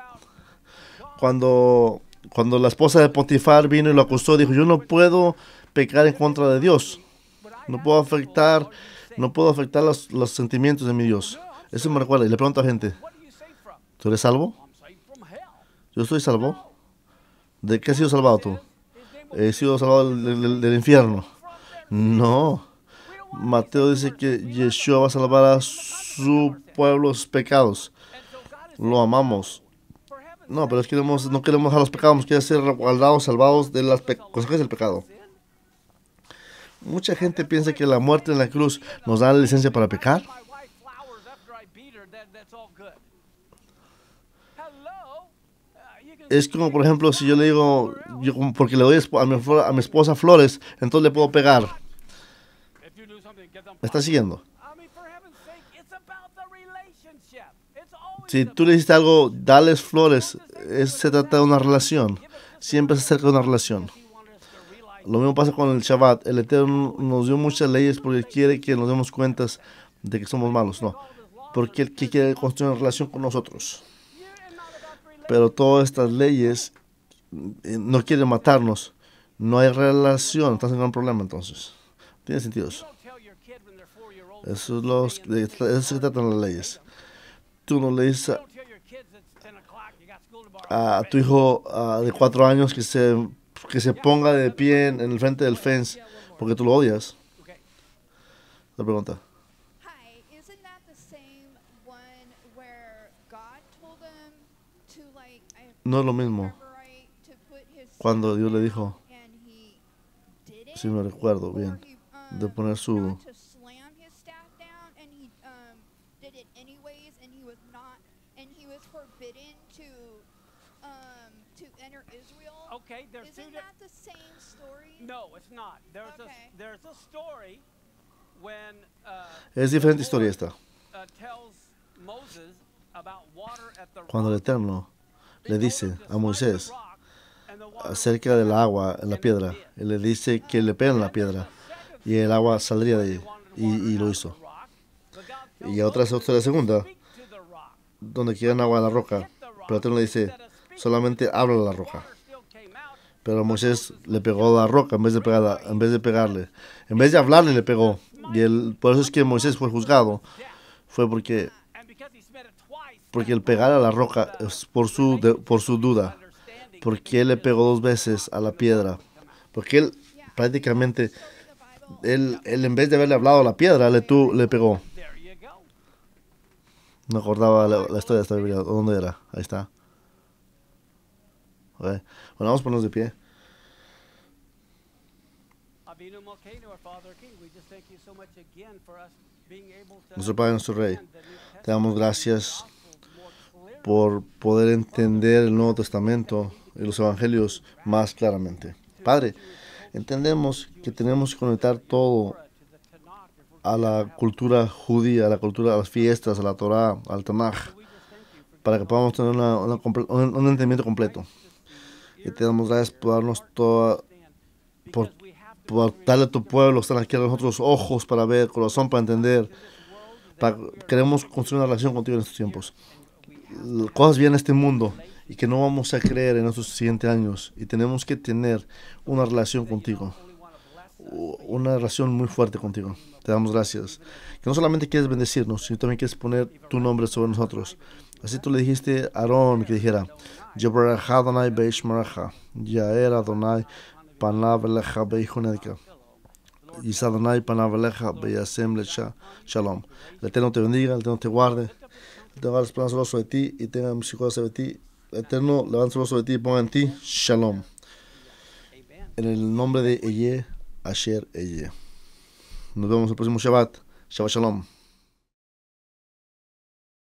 cuando, cuando la esposa de Potifar vino y lo acusó, dijo: yo no puedo pecar en contra de Dios. No puedo afectar No puedo afectar los, los sentimientos de mi Dios. Eso me recuerda. Y le pregunto a la gente, ¿tú eres salvo? Yo estoy salvo. ¿De qué has sido salvado tú? He sido salvado del, del, del infierno. No. Mateo dice que Yeshua va a salvar a su pueblo sus pecados. Lo amamos. No, pero es que queremos, no queremos dejar los pecados, queremos ser guardados, salvados de las consecuencias del pecado. Mucha gente piensa que la muerte en la cruz nos da la licencia para pecar. Es como, por ejemplo, si yo le digo, yo, porque le doy a mi, a mi esposa flores, entonces le puedo pegar. ¿Me está siguiendo? Si tú le hiciste algo, dales flores, es, se trata de una relación. Siempre se acerca de una relación. Lo mismo pasa con el Shabbat. El Eterno nos dio muchas leyes porque quiere que nos demos cuenta de que somos malos. No, porque Él quiere construir una relación con nosotros. Pero todas estas leyes eh, no quieren matarnos. No hay relación. Estás en un problema entonces. Tiene sentido eso. Eso es lo de eso se tratan las leyes. Tú no le dices a, a tu hijo uh, de cuatro años que se, que se ponga de pie en, en el frente del fence porque tú lo odias. La pregunta. No es lo mismo cuando Dios le dijo, si me recuerdo bien, de poner su... Okay, there's Isn't two that the same story? No, it's not. There's Okay. a there's a story when uh, Es diferente historia esta. uh, tells Moses about water at the Cuando el rock. Eterno le dice Moses a struck Moisés the rock, and the water acerca del agua en la piedra, él le dice que le peguen la piedra y el agua saldría de ahí, y, y lo hizo. Y otra es otra segunda, donde quieren agua en la roca, pero el Eterno le dice, solamente habla a la roca. Pero Moisés le pegó a la roca en vez de pegarla, en vez de pegarle, en vez de hablarle le pegó. Y él, por eso es que Moisés fue juzgado, fue porque porque el pegar a la roca es por su de, por su duda, porque él le pegó dos veces a la piedra, porque él prácticamente él, él en vez de haberle hablado a la piedra le tu, le pegó. No acordaba la, la historia de esta Biblia, ¿dónde era? Ahí está. Okay. Bueno, vamos a ponernos de pie. Nuestro Padre, nuestro Rey, te damos gracias por poder entender el Nuevo Testamento y los Evangelios más claramente. Padre, entendemos que tenemos que conectar todo a la cultura judía, a la cultura, a las fiestas, a la Torah, al Tanaj, para que podamos tener una, una, un, un entendimiento completo. Y te damos gracias por darnos toda, por, por darle a tu pueblo, están aquí a nosotros ojos para ver, corazón para entender. Para, queremos construir una relación contigo en estos tiempos. Cosas vienen a este mundo y que no vamos a creer en estos siguientes años. Y tenemos que tener una relación contigo. Una relación muy fuerte contigo. Te damos gracias. Que no solamente quieres bendecirnos, sino también quieres poner tu nombre sobre nosotros. Así tú le dijiste a Aarón que dijera, Yebarajá Adonai Beishmaraja, Yaer Adonai Panaveleja Beihunedika, Yisa Adonai Panaveleja Beyasem Lecha Shalom. El Eterno te bendiga, el Eterno te guarde, el Eterno haga esperanza sobre ti y tenga misericordia sobre ti. El Eterno levante sobre ti y ponga en ti Shalom. En el nombre de Eye, Asher Eye. Nos vemos el próximo Shabbat. Shabbat Shalom.